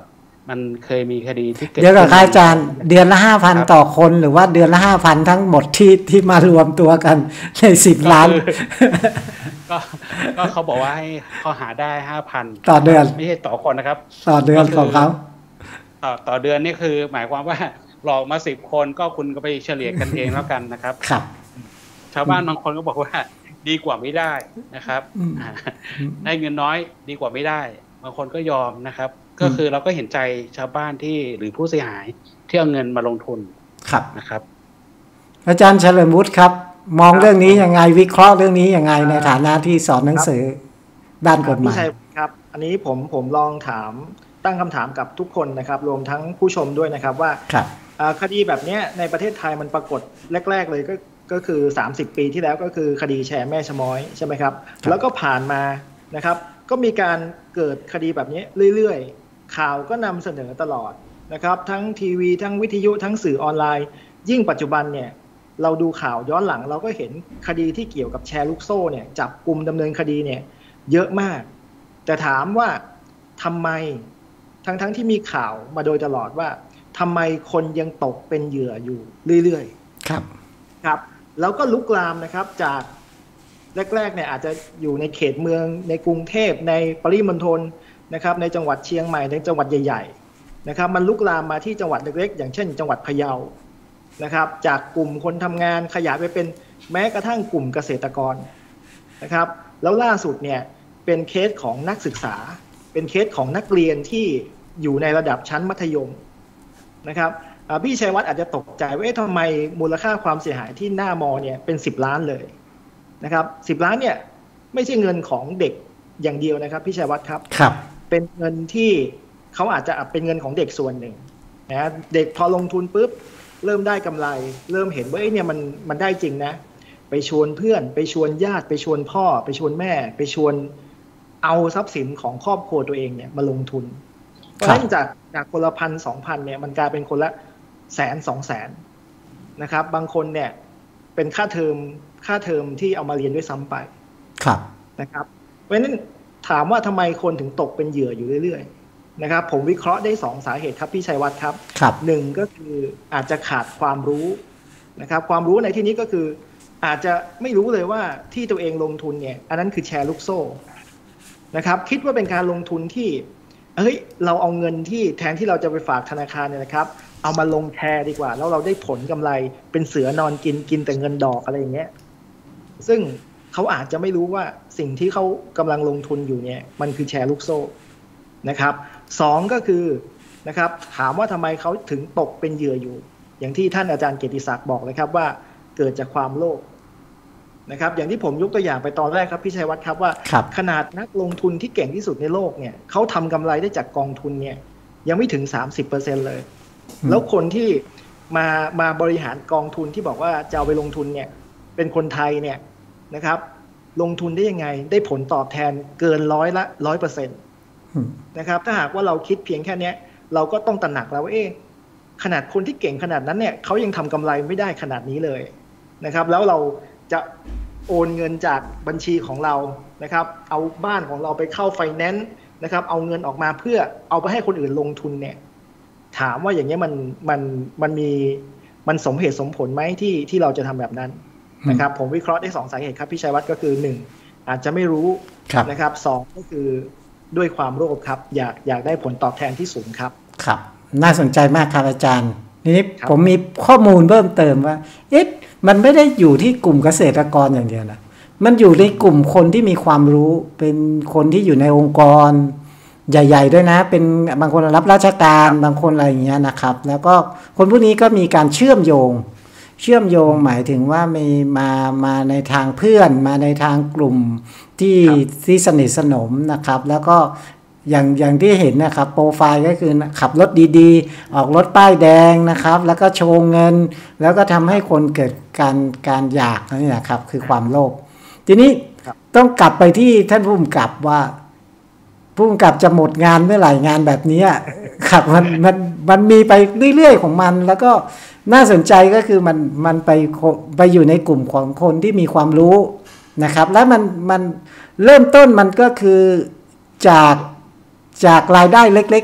มันเคยมีคดีที่เกิดเดี๋ยวกับอาจารย์เดือนละห้าพันต่อคนหรือว่าเดือนละห้าพันทั้งหมดที่ที่มารวมตัวกันในสิบล้านก็ก็เขาบอกว่าให้เขาหาได้ห้าพันต่อเดือนไม่ใช่ต่อคนนะครับต่อเดือนของเขาต่อต่อเดือนนี่คือหมายความว่าหลอกมาสิบคนก็คุณก็ไปเฉลี่ยกันเองแล้วกันนะครับครับชาวบ้านบางคนก็บอกว่าดีกว่าไม่ได้นะครับได้เงินน้อยดีกว่าไม่ได้บางคนก็ยอมนะครับก็คือเราก็เห็นใจชาวบ้านที่หรือผู้เสียหายที่เอาเงินมาลงทุนครับนะครับอาจารย์เฉลิมวุฒิครับมองเรื่องนี้ยังไงวิเคราะห์เรื่องนี้ยังไงในฐานะที่สอนหนังสือด้านกฎหมายครับอันนี้ผมผมลองถามตั้งคำถามกับทุกคนนะครับรวมทั้งผู้ชมด้วยนะครับว่าคดีแบบนี้ในประเทศไทยมันปรากฏแรกๆเลยก็ก็คือสามสิบปีที่แล้วก็คือคดีแชร์แม่ชะม้อยใช่ไหมครับแล้วก็ผ่านมานะครับก็มีการเกิดคดีแบบนี้เรื่อยๆข่าวก็นำเสนอตลอดนะครับทั้งทีวีทั้งวิทยุทั้งสื่อออนไลน์ยิ่งปัจจุบันเนี่ยเราดูข่าวย้อนหลังเราก็เห็นคดีที่เกี่ยวกับแชร์ลูกโซ่เนี่ยจับกุมดำเนินคดีเนี่ยเยอะมากแต่ถามว่าทำไมทั้งๆที่มีข่าวมาโดยตลอดว่าทำไมคนยังตกเป็นเหยื่ออยู่เรื่อยๆครับครับแล้วก็ลุกลามนะครับจากแรกๆเนี่ยอาจจะอยู่ในเขตเมืองในกรุงเทพในปริมณฑลนะครับในจังหวัดเชียงใหม่ในจังหวัดใหญ่ๆนะครับมันลุกลามมาที่จังหวัดเล็กๆอย่างเช่นจังหวัดพะเยานะครับจากกลุ่มคนทำงานขยายไปเป็นแม้กระทั่งกลุ่มเกษตรกรนะครับแล้วล่าสุดเนี่ยเป็นเคสของนักศึกษาเป็นเคสของนักเรียนที่อยู่ในระดับชั้นมัธยมนะครับพี่ชัยวัฒน์อาจจะตกใจว่าทำไมมูลค่าความเสียหายที่หน้ามอเนี่ยเป็นสิบล้านเลยนะครับสิบล้านเนี่ยไม่ใช่เงินของเด็กอย่างเดียวนะครับพี่ชัยวัฒน์ครับครับเป็นเงินที่เขาอาจจะเป็นเงินของเด็กส่วนหนึ่งนะเด็กพอลงทุนปุ๊บเริ่มได้กำไรเริ่มเห็นว่าเนี่ยมันมันได้จริงนะไปชวนเพื่อนไปชวนญาติไปชวนพ่อไปชวนแม่ไปชวนเอาทรัพย์สินของครอบครัวตัวเองเนี่ยมาลงทุนเพราะฉะนั้นจากจากคนละพันสองพันเนี่ยมันกลายเป็นคนละแสนสองแสนนะครับบางคนเนี่ยเป็นค่าเทอมค่าเทอมที่เอามาเรียนด้วยซ้ำไปครับนะครับเพราะฉะนั้นถามว่าทำไมคนถึงตกเป็นเหยื่ออยู่เรื่อยๆนะครับผมวิเคราะห์ได้สองสาเหตุครับพี่ชัยวัฒน์ครับหนึ่งก็คืออาจจะขาดความรู้นะครับความรู้ในที่นี้ก็คืออาจจะไม่รู้เลยว่าที่ตัวเองลงทุนเนี่ยอันนั้นคือแชร์ลูกโซ่นะครับคิดว่าเป็นการลงทุนที่เฮ้ยเราเอาเงินที่แทนที่เราจะไปฝากธนาคารเนี่ยนะครับเอามาลงแชร์ดีกว่าแล้วเราได้ผลกำไรเป็นเสือนอนกินกินแต่เงินดอกอะไรอย่างเงี้ยซึ่งเขาอาจจะไม่รู้ว่าสิ่งที่เขากำลังลงทุนอยู่เนี่ยมันคือแชร์ลูกโซ่นะครับสองก็คือนะครับถามว่าทำไมเขาถึงตกเป็นเหยื่ออยู่อย่างที่ท่านอาจารย์เกียรติศักดิ์บอกเลยครับว่าเกิดจากความโลภนะครับอย่างที่ผมยกตัวอย่างไปตอนแรกครับพี่ชัยวัฒน์ครับว่าขนาดนักลงทุนที่เก่งที่สุดในโลกเนี่ยเขาทำกำไรได้จากกองทุนเนี่ยยังไม่ถึง สามสิบเปอร์เซ็นต์ เลยแล้วคนที่มามาบริหารกองทุนที่บอกว่าจะเอาไปลงทุนเนี่ยเป็นคนไทยเนี่ยนะครับลงทุนได้ยังไงได้ผลตอบแทนเกินร้อยละร้อยเปอร์เซ็นต์นะครับถ้าหากว่าเราคิดเพียงแค่นี้เราก็ต้องตระหนักแล้วว่าเอ๊ะขนาดคนที่เก่งขนาดนั้นเนี่ยเขายังทำกำไรไม่ได้ขนาดนี้เลยนะครับแล้วเราจะโอนเงินจากบัญชีของเรานะครับเอาบ้านของเราไปเข้าไฟแนนซ์นะครับเอาเงินออกมาเพื่อเอาไปให้คนอื่นลงทุนเนี่ยถามว่าอย่างนี้มันมันมันมีมันสมเหตุสมผลไหมที่ที่เราจะทำแบบนั้นนะครับผมวิเคราะห์ได้สองสาเหตุครับพี่ชัยวัฒน์ก็คือหนึ่งอาจจะไม่รู้นะครับสองก็คือด้วยความโลภครับอยากอยากได้ผลตอบแทนที่สูงครับครับน่าสนใจมากครับอาจารย์นี้ผมมีข้อมูลเพิ่มเติมว่าเอ๊ะมันไม่ได้อยู่ที่กลุ่มเกษตรกรอย่างเดียวนะมันอยู่ในกลุ่มคนที่มีความรู้เป็นคนที่อยู่ในองค์กรใหญ่ๆด้วยนะเป็นบางคนรับราชการบางคนอะไรอย่างเงี้ยนะครับแล้วก็คนพวกนี้ก็มีการเชื่อมโยงเชื่อมโยงหมายถึงว่ามีมามาในทางเพื่อนมาในทางกลุ่มที่ที่สนิทสนมนะครับแล้วก็อย่างอย่างที่เห็นนะครับโปรไฟล์ก็คือขับรถดีๆออกรถป้ายแดงนะครับแล้วก็โชว์เงินแล้วก็ทำให้คนเกิดการการอยากนี่นะครับคือความโลภทีนี้ต้องกลับไปที่ท่านผู้กำกับว่าผู้กำกับจะหมดงานเมื่อไหร่งานแบบนี้ครับมันมันมันมีไปเรื่อยๆของมันแล้วก็น่าสนใจก็คือมันมันไปไปอยู่ในกลุ่มของคนที่มีความรู้นะครับและมันมันเริ่มต้นมันก็คือจากจากรายได้เล็กๆนะ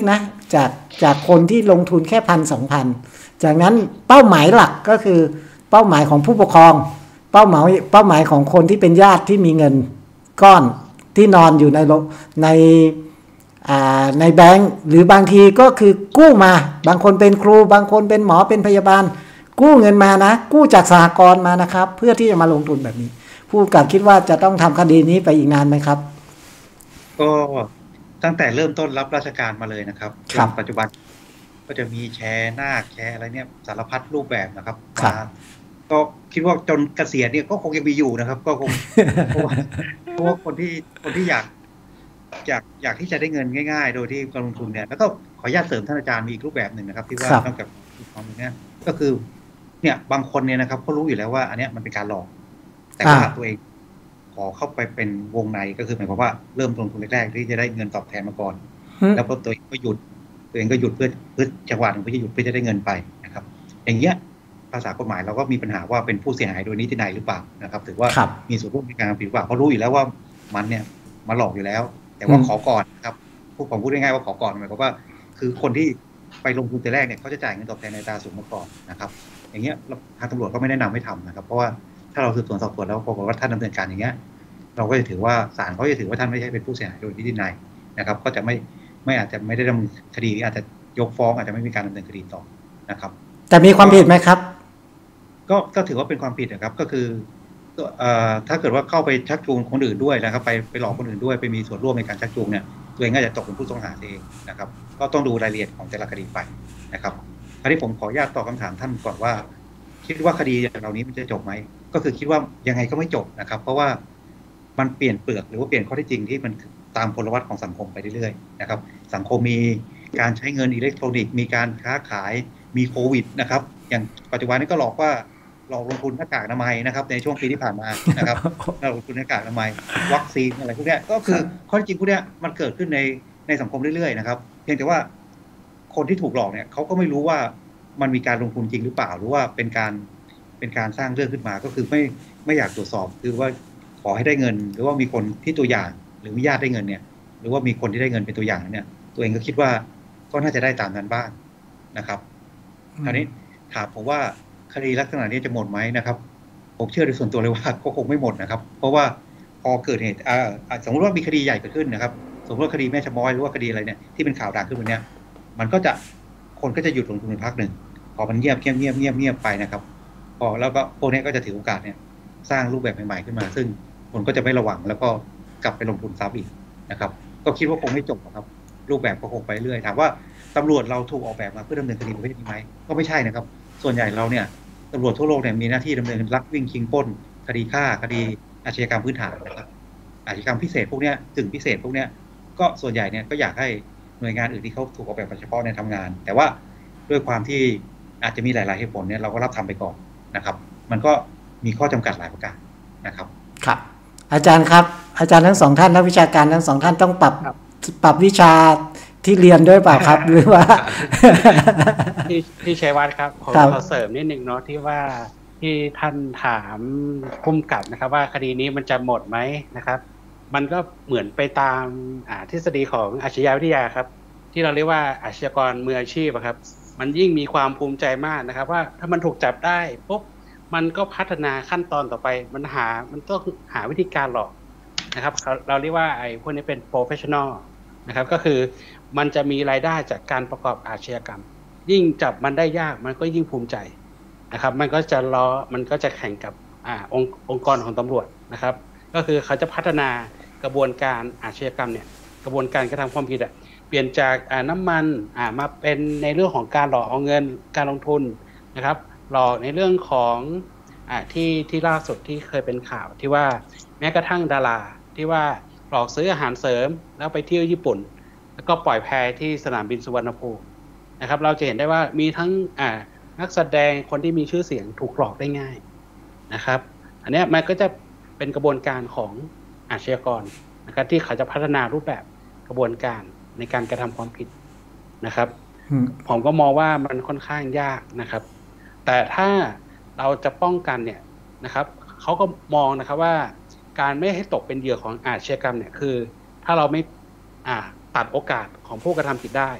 จากจากคนที่ลงทุนแค่พันสองพันจากนั้นเป้าหมายหลักก็คือเป้าหมายของผู้ปกครองเป้าหมายเป้าหมายของคนที่เป็นญาติที่มีเงินก้อนที่นอนอยู่ในในในแบงก์หรือบางทีก็คือกู้มาบางคนเป็นครูบางคนเป็นหมอเป็นพยาบาลกู้เงินมานะกู้จากสหกรณ์มานะครับเพื่อที่จะมาลงทุนแบบนี้ผู้กำกับคิดว่าจะต้องทำคดีนี้ไปอีกนานไหมครับก็ตั้งแต่เริ่มต้นรับราชการมาเลยนะครับจนปัจจุบันก็จะมีแชร์หน้าแชร์อะไรเนี่ยสารพัดรูปแบบนะครับมาก็คิดว่าจนเกษียณเนี่ยก็คงยังมีอยู่นะครับก็คงเพราะว่าเพราะว่าคนที่คนที่อยากอยากอยากที่จะได้เงินง่ายๆโดยที่การลงทุนเนี่ยแล้วก็ขออนุญาตเสริมท่านอาจารย์มีอีกรูปแบบหนึ่งนะครับที่ว่านอกจากความนี้ก็คือเนี่ยบางคนเนี่ยนะครับเขารู้อยู่แล้วว่าอันนี้มันเป็นการหลอกแต่ว่าตัวเองขอเข้าไปเป็นวงในก็คือหมายความว่าเริ่มลงทุนแรกๆที่จะได้เงินตอบแทนมาก่อนแล้วพอตัวเองก็หยุดตัวเองก็หยุดเพื่อเพื่อจังหวะหนึ่งเพื่อจะหยุดเพื่อจะได้เงินไปนะครับอย่างเงี้ยภาษากฎหมายเราก็มีปัญหาว่าเป็นผู้เสียหายโดยนิตินัยหรือเปล่านะครับถือว่ามีส่วนร่วมในการผิดหรือเปล่าเพราะรู้อยู่แล้วว่ามันเนี่ยมาหลอกอยู่แล้วแต่ว่าขอก่อนครับผู้ผมพูดง่ายๆว่าขอก่อนหมายความว่าคือคนที่ไปลงทุนแต่แรกเนี่ยเขาจะจ่ายเงินตอบแทนในอัตราสูงมาก่อนนะครับอย่างเงี้ยทางตำรวจก็ไม่แนะนำให้ทำนะครับเพราะว่าถ้าเราสืบสวนสอบสวนแล้วปรากฏว่าท่านดำเนินการอย่างเงี้ยเราก็จะถือว่าศาลเขาจะถือว่าท่านไม่ใช่เป็นผู้เสียหายโดยนิตินัยนะครับก็จะไม่ไม่อาจจะไม่ได้ดำเนินคดีอาจจะยกฟ้องอาจจะไม่มีการดำเนินคดีต่อนะครับแต่มีความผิดไหมครับก็ก็ถือว่าเป็นความผิดนะครับก็คือถ้าเกิดว่าเข้าไปชักจูงคนอื่นด้วยนะครับไปไปหลอกคนอื่นด้วยไปมีส่วนร่วมในการชักจูงเนี่ยตัวเองก็จะตกเป็นผู้ต้องหาเองนะครับก็ต้องดูรายละเอียดของแต่ละคดีไปนะครับคราวนี้ผมขออนุญาตตอบคำถามท่านก่อนว่าคิดว่าคดีเหล่านี้มันจะจบไหมก็คือคิดว่ายังไงก็ไม่จบนะครับเพราะว่ามันเปลี่ยนเปลือกหรือว่าเปลี่ยนข้อเท็จจริงที่มันตามพลวัตของสังคมไปเรื่อยๆนะครับสังคมมีการใช้เงินอิเล็กทรอนิกส์มีการค้าขายมีโควิดนะครับอย่างปัจจุบันนี้ก็หลอกว่าหลอกลงทุนหน้ากากอนามัยนะครับในช่วงปีที่ผ่านมานะครับหลอกลงทุนหน้ากากอนามัยวัคซีนอะไรพวกนี้ก็คือข้อจริงพวกนี้มันเกิดขึ้นในในสังคมเรื่อยๆนะครับเพียงแต่ว่าคนที่ถูกหลอกเนี่ยเขาก็ไม่รู้ว่ามันมีการลงทุนจริงหรือเปล่าหรือว่าเป็นการเป็นการสร้างเรื่องขึ้นมาก็คือไม่ไม่อยากตรวจสอบคือว่าขอให้ได้เงินหรือว่ามีคนที่ตัวอย่างหรือมีญาติได้เงินเนี่ยหรือว่ามีคนที่ได้เงินเป็นตัวอย่างเนี่ยตัวเองก็คิดว่าก็น่าจะได้ตามนั้นบ้างนะครับคราวนี้ถามผมว่าคดีลักษณะนี้จะหมดไหมนะครับผมเชื่อโดยส่วนตัวเลยว่าก็คงไม่หมดนะครับเพราะว่าพอเกิดเหตุอ่าสมมติว่ามีคดีใหญ่เกิดขึ้นนะครับสมมติว่าคดีแม่ชะม้อยหรือว่าคดีอะไรเนี่ยที่เป็นข่าวดังขึ้นวันนี้มันก็จะคนก็จะหยุดลงทุนในพักหนึ่งพอมันเงียบเงียบเงียบเงียบเงียบไปนะครับพอแล้วก็พวกนี้ก็จะถือโอกาสเนี่ยสร้างรูปแบบใหม่ๆขึ้นมาซึ่งคนก็จะไม่ระวังแล้วก็กลับไปลงทุนซ้ำอีกนะครับก็คิดว่าคงไม่จบครับรูปแบบก็คงไปเรื่อยถามว่าตำรวจเราถูกออกแบบมาเพื่อดำเนินคดีประเภทนี้ไหมก็ไม่ใช่นะครับส่วนใหญ่เราเนี่ยตำรวจทั่วโลกเนี่ยมีหน้าที่ดำเนินลักวิ่งชิงปล้นคดีฆ่าคดีอาชญากรรมพื้นฐานนะครับอาชญากรรมพิเศษพวกนี้ถึงพิเศษพวกนี้ก็ส่วนใหญ่เนี่ยก็อยากให้หน่วยงานอื่นที่เขาถูกออกแบบมาเฉพาะในทำงานแต่ว่าด้วยความที่อาจจะมีหลายๆเหตุผลเนี่ยเราก็รับทำไปก่อนนะครับมันก็มีข้อจำกัดหลายประการนะครับครับอาจารย์ครับอาจารย์ทั้งสองท่านนักวิชาการทั้งสองท่านต้องปรับปรับวิชาที่เรียนด้วยเปล่าครับหรือว่าที่ที่ชัยวัฒน์ครับขอขอเสริมนิดนึงเนาะที่ว่าที่ท่านถามคุ้มกับนะครับว่าคดีนี้มันจะหมดไหมนะครับมันก็เหมือนไปตามอ่าทฤษฎีของอาชญาวิทยาครับที่เราเรียกว่าอาชญากรมืออาชีพครับมันยิ่งมีความภูมิใจมากนะครับว่าถ้ามันถูกจับได้ปุ๊บมันก็พัฒนาขั้นตอนต่อไปมันหามันต้องหาวิธีการหลอกนะครับเราเรียกว่าไอ้พวกนี้เป็น professional นะครับก็คือมันจะมีรายได้จากการประกอบอาชญากรรมยิ่งจับมันได้ยากมันก็ยิ่งภูมิใจนะครับมันก็จะล้อมันก็จะแข่งกับอ่าองค์องค์กรของตำรวจนะครับก็คือเขาจะพัฒนากระบวนการอาชญากรรมเนี่ยกระบวนการกระทำความผิดอ่ะเปลี่ยนจากอ่าน้ำมันอ่ามาเป็นในเรื่องของการหลอกเอาเงินการลงทุนนะครับหลอกในเรื่องของอ่าที่ที่ล่าสุดที่เคยเป็นข่าวที่ว่าแม้กระทั่งดาราที่ว่าหลอกซื้ออาหารเสริมแล้วไปเที่ยวญี่ปุ่นแล้วก็ปล่อยแพที่สนามบินสุวรรณภูมินะครับเราจะเห็นได้ว่ามีทั้งอ่านักแสดงคนที่มีชื่อเสียงถูกหลอกได้ง่ายนะครับอันนี้มันก็จะเป็นกระบวนการของอาชญากรนะครับที่เขาจะพัฒนารูปแบบกระบวนการในการกระทำความผิดนะครับผมก็มองว่ามันค่อนข้างยากนะครับแต่ถ้าเราจะป้องกันเนี่ยนะครับเขาก็มองนะครับว่าการไม่ให้ตกเป็นเหยื่อของอาชญากรรมเนี่ยคือถ้าเราไม่อ่าตัดโอกาสของผู้กระทำผิดได้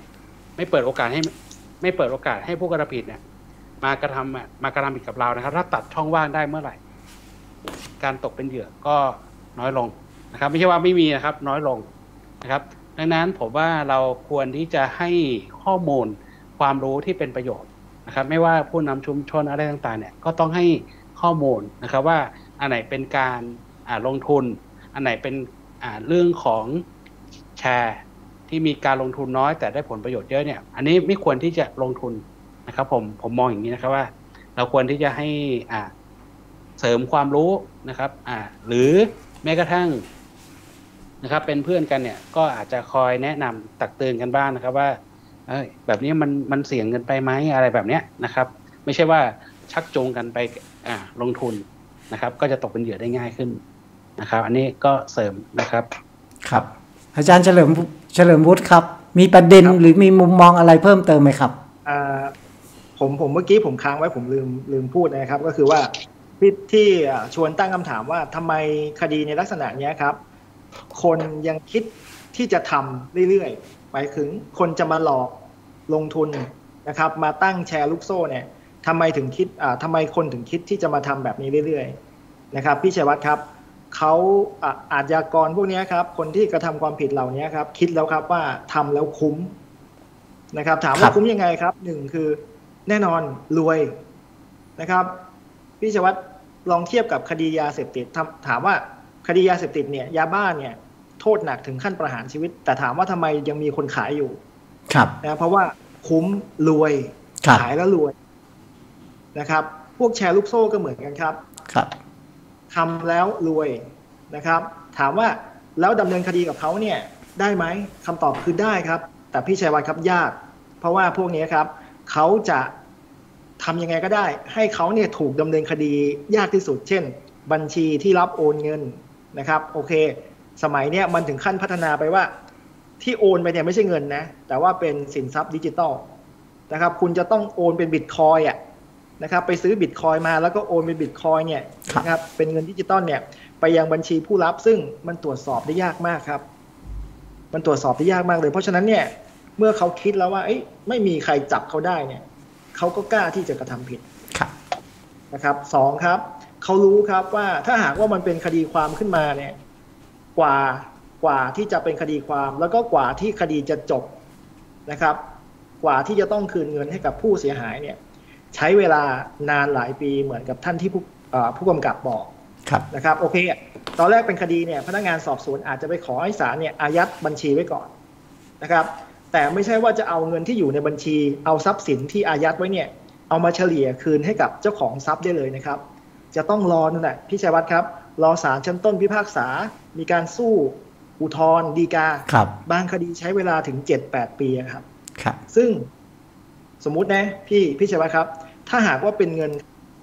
ไม่เปิดโอกาสให้ไม่เปิดโอกาสให้ผู้กระทำผิดเนี่ยมากระทำมากระทำผิดกับเรานะครับถ้าตัดช่องว่างได้เมื่อไหร่การตกเป็นเหยื่อก็น้อยลงนะครับไม่ใช่ว่าไม่มีนะครับน้อยลงนะครับดังนั้นผมว่าเราควรที่จะให้ข้อมูลความรู้ที่เป็นประโยชน์นะครับไม่ว่าผู้นำชุมชนอะไรต่างๆเนี่ยก็ต้องให้ข้อมูลนะครับว่าอันไหนเป็นการอ่าลงทุนอันไหนเป็นอ่าเรื่องของแชร์ที่มีการลงทุนน้อยแต่ได้ผลประโยชน์เยอะเนี่ยอันนี้ไม่ควรที่จะลงทุนนะครับผมผมมองอย่างนี้นะครับว่าเราควรที่จะให้อ่าเสริมความรู้นะครับอ่าหรือแม้กระทั่งนะครับเป็นเพื่อนกันเนี่ยก็อาจจะคอยแนะนำตักเตือนกันบ้างนะครับว่าเอ้ยแบบนี้มันมันเสี่ยงเงินไปไหมอะไรแบบเนี้ยนะครับไม่ใช่ว่าชักจูงกันไปอ่าลงทุนนะครับก็จะตกเป็นเหยื่อได้ง่ายขึ้นนะครับอันนี้ก็เสริมนะครับครับอาจารย์เฉลิมเฉลิมวุฒิครับมีประเด็นหรือมีมุมมองอะไรเพิ่มเติมไหมครับอ่าผมผมเมื่อกี้ผมค้างไว้ผมลืมลืมพูดนะครับก็คือว่าที่ที่ชวนตั้งคำถามว่าทำไมคดีในลักษณะนี้ครับคนยังคิดที่จะทำเรื่อยๆหมายถึงคนจะมาหลอกลงทุนนะครับมาตั้งแชร์ลูกโซ่เนี่ยทำไมถึงคิดอ่าทำไมคนถึงคิดที่จะมาทำแบบนี้เรื่อยๆนะครับพี่ชัยวัฒน์ครับเขาอาชญากรพวกนี้ครับคนที่กระทำความผิดเหล่านี้ครับคิดแล้วครับว่าทำแล้วคุ้มนะครับถามว่าคุ้มยังไงครับหนึ่งคือแน่นอนรวยนะครับพี่ชัยวัฒน์ลองเทียบกับคดียาเสพติดถามว่าคดียาเสพติดเนี่ยยาบ้าเนี่ยโทษหนักถึงขั้นประหารชีวิตแต่ถามว่าทำไมยังมีคนขายอยู่ครับนะเพราะว่าคุ้มรวยขายแล้วรวยนะครับพวกแชร์ลูกโซ่ก็เหมือนกันครับครับทำแล้วรวยนะครับถามว่าแล้วดำเนินคดีกับเขาเนี่ยได้ไหมคำตอบคือได้ครับแต่พี่ชัยวัฒน์ครับยากเพราะว่าพวกนี้ครับเขาจะทำยังไงก็ได้ให้เขาเนี่ยถูกดำเนินคดียากที่สุดเช่นบัญชีที่รับโอนเงินนะครับโอเคสมัยเนี้ยมันถึงขั้นพัฒนาไปว่าที่โอนไปเนี่ยไม่ใช่เงินนะแต่ว่าเป็นสินทรัพย์ดิจิตอลนะครับคุณจะต้องโอนเป็นบิตคอยน์อ่ะนะครับไปซื้อบิตคอยน์มาแล้วก็โอนเป็นบิตคอยน์เนี่ยนะครับเป็นเงินดิจิตอลเนี่ยไปยังบัญชีผู้รับซึ่งมันตรวจสอบได้ยากมากครับมันตรวจสอบได้ยากมากเลยเพราะฉะนั้นเนี่ยเมื่อเขาคิดแล้วว่าไม่มีใครจับเขาได้เนี่ยเขาก็กล้าที่จะกระทำผิดนะครับสองครับเขารู้ครับว่าถ้าหากว่ามันเป็นคดีความขึ้นมาเนี่ยกว่ากว่าที่จะเป็นคดีความแล้วก็กว่าที่คดีจะจบนะครับกว่าที่จะต้องคืนเงินให้กับผู้เสียหายเนี่ยใช้เวลานานหลายปีเหมือนกับท่านที่ผู้ผู้กำกับบอกนะครับโอเคตอนแรกเป็นคดีเนี่ยพนักงานสอบสวนอาจจะไปขอให้ศาลเนี่ยอายัดบัญชีไว้ก่อนนะครับแต่ไม่ใช่ว่าจะเอาเงินที่อยู่ในบัญชีเอาทรัพย์สินที่อายัดไว้เนี่ยเอามาเฉลี่ยคืนให้กับเจ้าของทรัพย์ได้เลยนะครับจะต้องรอนั่นแหละพี่ชัยวัฒน์ครับรอศาลชั้นต้นพิพากษามีการสู้อุทธรณ์ฎีกาบางคดีใช้เวลาถึง เจ็ดแปด ปีครับครับซึ่งสมมุตินะพี่พี่ชัยวัฒน์ครับถ้าหากว่าเป็นเงิน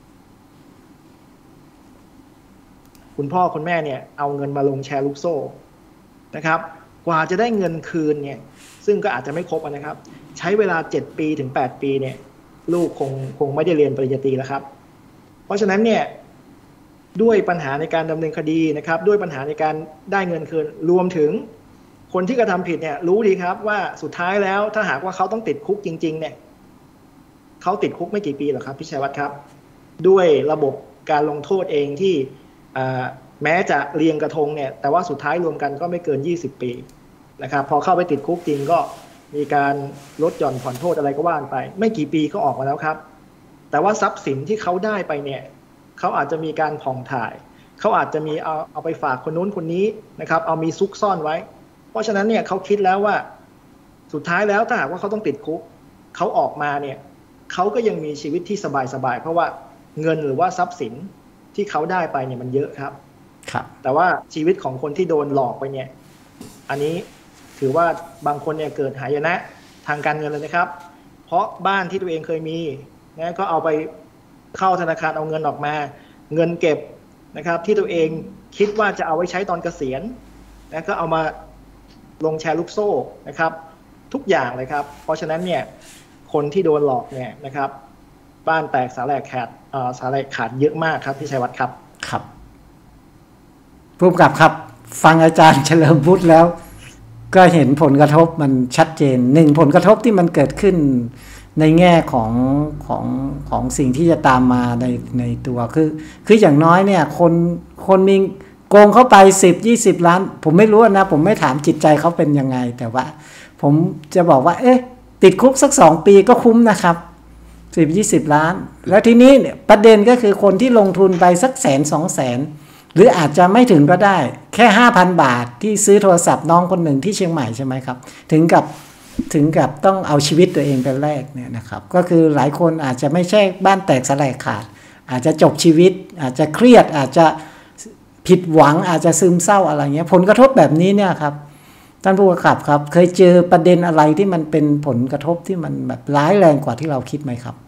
คุณพ่อคุณแม่เนี่ยเอาเงินมาลงแชร์ลูกโซ่นะครับกว่าจะได้เงินคืนเนี่ยซึ่งก็อาจจะไม่ครบนะครับใช้เวลาเจ็ดปีถึงแปดปีเนี่ยลูกคงคงไม่ได้เรียนปริญญาตรีแล้วครับเพราะฉะนั้นเนี่ยด้วยปัญหาในการดำเนินคดีนะครับด้วยปัญหาในการได้เงินคืนรวมถึงคนที่กระทำผิดเนี่ยรู้ดีครับว่าสุดท้ายแล้วถ้าหากว่าเขาต้องติดคุกจริงๆเนี่ยเขาติดคุกไม่กี่ปีหรอกครับพี่ชัยวัฒน์ครับด้วยระบบการลงโทษเองที่แม้จะเรียงกระทงเนี่ยแต่ว่าสุดท้ายรวมกันก็ไม่เกินยี่สิบปีนะครับพอเข้าไปติดคุกจริงก็มีการลดหย่อนผ่อนโทษอะไรก็ว่านไปไม่กี่ปีก็ออกมาแล้วครับแต่ว่าทรัพย์สินที่เขาได้ไปเนี่ยเขาอาจจะมีการผ่องถ่ายเขาอาจจะมีเอาเอาไปฝากคนนู้นคนนี้นะครับเอามีซุกซ่อนไว้เพราะฉะนั้นเนี่ยเขาคิดแล้วว่าสุดท้ายแล้วถ้าหากว่าเขาต้องติดคุกเขาออกมาเนี่ยเขาก็ยังมีชีวิตที่สบายๆเพราะว่าเงินหรือว่าทรัพย์สินที่เขาได้ไปเนี่ยมันเยอะครับครับแต่ว่าชีวิตของคนที่โดนหลอกไปเนี่ยอันนี้ถือว่าบางคนเนี่ยเกิดหายนะทางการเงินเลยนะครับเพราะบ้านที่ตัวเองเคยมีนะก็เอาไปเข้าธนาคารเอาเงินออกมาเงินเก็บนะครับที่ตัวเองคิดว่าจะเอาไว้ใช้ตอนเกษียณนะก็เอามาลงแชร์ลูกโซ่นะครับทุกอย่างเลยครับเพราะฉะนั้นเนี่ยคนที่โดนหลอกเนี่ยนะครับบ้านแตกสาแหลกขาดอ่าสาแหลกขาดเยอะมากครับพี่ชัยวัฒน์ครับครับผู้กำกับครับฟังอาจารย์เฉลิมวุฒิแล้วก็เห็นผลกระทบมันชัดเจนหนึ่งผลกระทบที่มันเกิดขึ้นในแง่ของของของสิ่งที่จะตามมาในในตัวคือคืออย่างน้อยเนี่ยคนคนมีโกงเข้าไปสิบ ยี่สิบล้านผมไม่รู้นะผมไม่ถามจิตใจเขาเป็นยังไงแต่ว่าผมจะบอกว่าเอ๊ะติดคุกสักสองปีก็คุ้มนะครับสิบ ยี่สิบล้านแล้วทีนี้เนี่ยประเด็นก็คือคนที่ลงทุนไปสักแสนสองแสนหรืออาจจะไม่ถึงก็ได้แค่ ห้าพัน บาทที่ซื้อโทรศัพท์น้องคนหนึ่งที่เชียงใหม่ใช่ไหมครับถึงกับถึงกับต้องเอาชีวิตตัวเองเป็นแรกเนี่ยนะครับก็คือหลายคนอาจจะไม่ใช่บ้านแตกสลายขาดอาจจะจบชีวิตอาจจะเครียดอาจจะผิดหวังอาจจะซึมเศร้าอะไรเงี้ยผลกระทบแบบนี้เนี่ยครับท่านผู้กำกับครับเคยเจอประเด็นอะไรที่มันเป็นผลกระทบที่มันแบบร้ายแรงกว่าที่เราคิดไหมครับ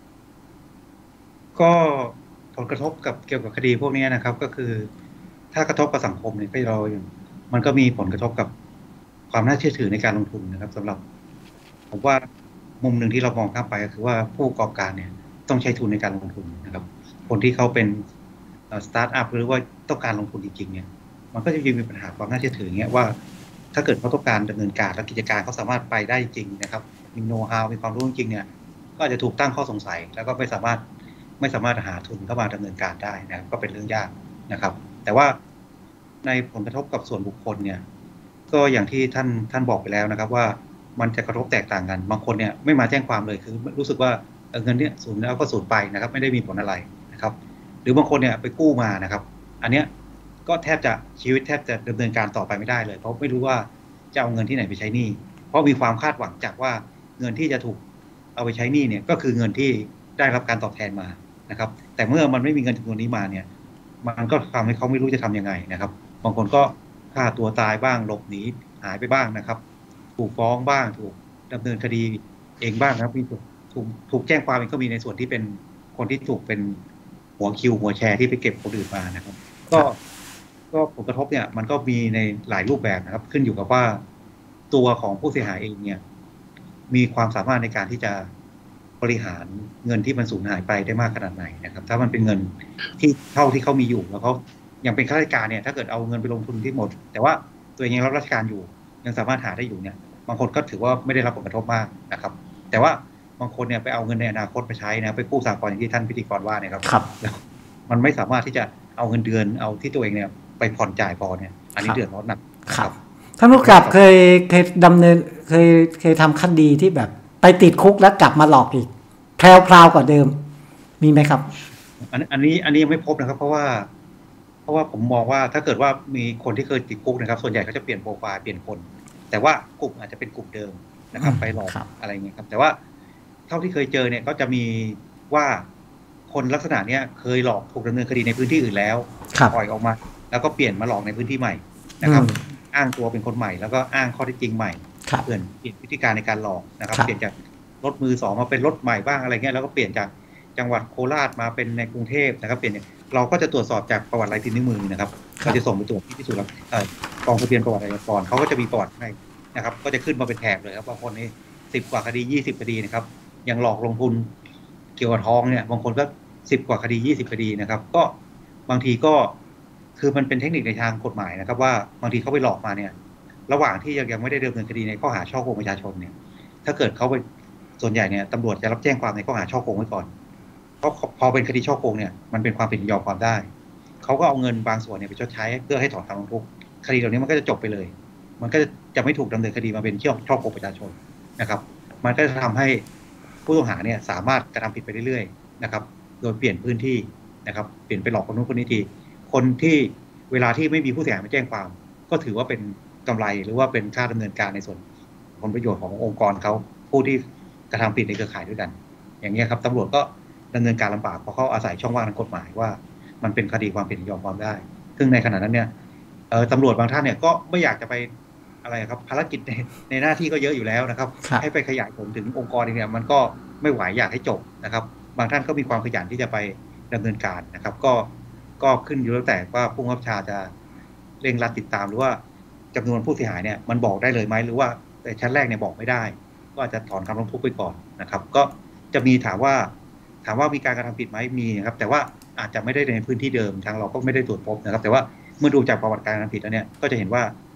ก็ผลกระทบกับเกี่ยวกับคดีพวกนี้นะครับก็คือถ้ากระทบกับสังคมเนี่ยก็เราอย่างมันก็มีผลกระทบกับความน่าเชื่อถือในการลงทุนนะครับสำหรับผมว่ามุมหนึ่งที่เรามองข้ามไปก็คือว่าผู้ประกอบการเนี่ยต้องใช้ทุนในการลงทุนนะครับคนที่เขาเป็นสตาร์ทอัพหรือว่าต้องการลงทุนจริงๆเนี่ยมันก็จะมีปัญหาความน่าเชื่อถือเงี้ยว่าถ้าเกิดเขาต้องการดำเนินการและกิจการเขาสามารถไปได้จริงนะครับมีโน้ตฮาวมีความรู้จริงเนี่ยก็อาจจะถูกตั้งข้อสงสัยแล้วก็ไม่สามารถไม่สามารถหาทุนเข้ามาดำเนินการได้นะครับก็เป็นเรื่องยากนะครับแต่ว่าในผลกระทบกับส่วนบุคคลเนี่ยก็อย่างที่ท่านท่านบอกไปแล้วนะครับว่ามันจะกระทบแตกต่างกันบางคนเนี่ยไม่มาแจ้งความเลยคือรู้สึกว่าเงินเนี่ยสูญแล้วก็สูญไปนะครับไม่ได้มีผลอะไรนะครับหรือบางคนเนี่ยไปกู้มานะครับอันเนี้ยก็แทบจะชีวิตแทบจะดำเนินการต่อไปไม่ได้เลยเพราะไม่รู้ว่าจะเอาเงินที่ไหนไปใช้หนี้เพราะมีความคาดหวังจากว่าเงินที่จะถูกเอาไปใช้หนี้เนี่ยก็คือเงินที่ได้รับการตอบแทนมานะครับแต่เมื่อมันไม่มีเงินจำนวนนี้มาเนี่ยมันก็ทำให้เขาไม่รู้จะทำยังไงนะครับบางคนก็ฆ่าตัวตายบ้างหลบหนีหายไปบ้างนะครับถูกฟ้องบ้างถูกดำเนินคดีเองบ้างนะครับมีถูกถูกถูกแจ้งความเองก็มีในส่วนที่เป็นคนที่ถูกเป็นหัวคิวหัวแชร์ที่ไปเก็บคนอื่นมานะครับก็ก็ผลกระทบเนี่ยมันก็มีในหลายรูปแบบนะครับขึ้นอยู่กับว่าตัวของผู้เสียหายเองเนี่ยมีความสามารถในการที่จะบริหารเงินที่มันสูญหายไปได้มากขนาดไหนนะครับถ้ามันเป็นเงินที่เท่าที่เขามีอยู่แล้วเขายังเป็นข้าราชการเนี่ยถ้าเกิดเอาเงินไปลงทุนที่หมดแต่ว่าตัวเองยังรับราชการอยู่ยังสามารถหาได้อยู่เนี่ยบางคนก็ถือว่าไม่ได้รับผลกระทบมากนะครับแต่ว่าบางคนเนี่ยไปเอาเงินในอนาคตไปใช้นะไปกู้สหกรณ์อย่างที่ท่านพิธีกรว่าเนี่ยครับแล้วมันไม่สามารถที่จะเอาเงินเดือนเอาที่ตัวเองเนี่ยไปผ่อนจ่ายพอเนี่ยอันนี้เดือดร้อนหนักครับท่านผู้กำกับเคยเคยดำเนินเคยเคยทำคดีที่แบบไปติดคุกแล้วกลับมาหลอกอีกแพรวๆกว่าเดิมมีไหมครับอันอันนี้อันนี้ยังไม่พบนะครับเพราะว่าเพราะว่าผมมองว่าถ้าเกิดว่ามีคนที่เคยติดคุกนะครับส่วนใหญ่เขาจะเปลี่ยนโปรไฟล์เปลี่ยนคนแต่ว่ากลุ่มอาจจะเป็นกลุ่มเดิมนะครับไปหลอกอะไรเงี้ยครับแต่ว่าเท่าที่เคยเจอเนี่ยก็จะมีว่าคนลักษณะเนี้ยเคยหลอกถูกดำเนินคดีในพื้นที่อื่นแล้วปล่อยออกมาแล้วก็เปลี่ยนมาหลอกในพื้นที่ใหม่นะครับอ้างตัวเป็นคนใหม่แล้วก็อ้างข้อเท็จจริงใหม่เปลี่ยนเปลี่ยนวิธีการในการหลอกนะครับเปลี่ยนจากรถมือสองมาเป็นรถใหม่บ้างอะไรเงี้ยแล้วก็เปลี่ยนจากจังหวัดโคราชมาเป็นในกรุงเทพนะครับเปลี่ยนเราก็จะตรวจสอบจากประวัติลายพิมพ์นิ้วมือนะครับเราจะส่งไปตรวจที่พิสูจน์กองทะเบียนประวัติอาชญากรเขาก็จะมีประวัติให้นะครับก็จะขึ้นมาเป็นแถบเลยครับบางคนนี่สิบกว่าคดียี่สิบคดีนะครับยังหลอกลงทุนเกี่ยวกับทองเนี่ยบางคนก็สิบกว่าคดียี่สิบคดีนะครับก็บางทีก็คือมันเป็นเทคนิคในทางกฎหมายนะครับว่าบางทีเขาไปหลอกมาเนี่ยระหว่างที่ยังยังไม่ได้ดำเนินคดีในข้อหาฉ้อโกงประชาชนเนี่ยถ้าเกิดเขาไปส่วนใหญ่เนี่ยตำรวจจะรับแจ้งความในข้อหาฉ้อโกงไว้ก่อนเพราะพอเป็นคดีฉ้อโกงเนี่ยมันเป็นความผิดยอมความได้เขาก็เอาเงินบางส่วนเนี่ยไปชดใช้เพื่อให้ถอนคำร้องทุกข์คดีเหล่านี้มันก็จะจบไปเลยมันก็จะไม่ถูกดำเนินคดีมาเป็นฉ้อโกงประชาชนนะครับมันก็จะทำให้ผู้ต้องหาเนี่ยสามารถกระทำผิดไปเรื่อยๆนะครับโดยเปลี่ยนพื้นที่นะครับเปลี่ยนไปหลอกคนนู้นคนนี้ทีคนที่เวลาที่ไม่มีผู้เสียหายมาแจ้งความก็ถือว่าเป็นกำไรหรือว่าเป็นค่าดำเนินการในส่วนผลประโยชน์ขององค์กรเขาผู้ที่กระทำผิดในเครือข่ายด้วยกันอย่างนี้ครับตำรวจก็ดำเนินการลำบากเพราะเขาอาศัยช่องว่างทางกฎหมายว่ามันเป็นคดีความผิดยอมความได้ซึ่งในขณะนั้นเนี่ยตำรวจบางท่านเนี่ยก็ไม่อยากจะไปอะไรครับภารกิจในในหน้าที่ก็เยอะอยู่แล้วนะครับให้ไปขยายผลถึงองค์กรเนี่ยมันก็ไม่ไหวอยากให้จบนะครับบางท่านก็มีความขยันที่จะไปดำเนินการนะครับก็ก็ขึ้นอยู่แล้วแต่ว่าผู้บังคับบัญชาจะเร่งรัดติดตามหรือว่าจำนวนผู้เสียหายเนี่ยมันบอกได้เลยไหมหรือว่าแต่ชั้นแรกเนี่ยบอกไม่ได้ก็อาจจะถอนคำร้องทุกข์ไปก่อนนะครับก็จะมีถามว่าถามว่ามีการกระทำผิดไหมมีนะครับแต่ว่าอาจจะไม่ได้ในพื้นที่เดิมทางเราก็ไม่ได้ตรวจพบนะครับแต่ว่าเมื่อดูจากประวัติการกระทำผิดแล้วเนี่ยก็จะเห็นว่า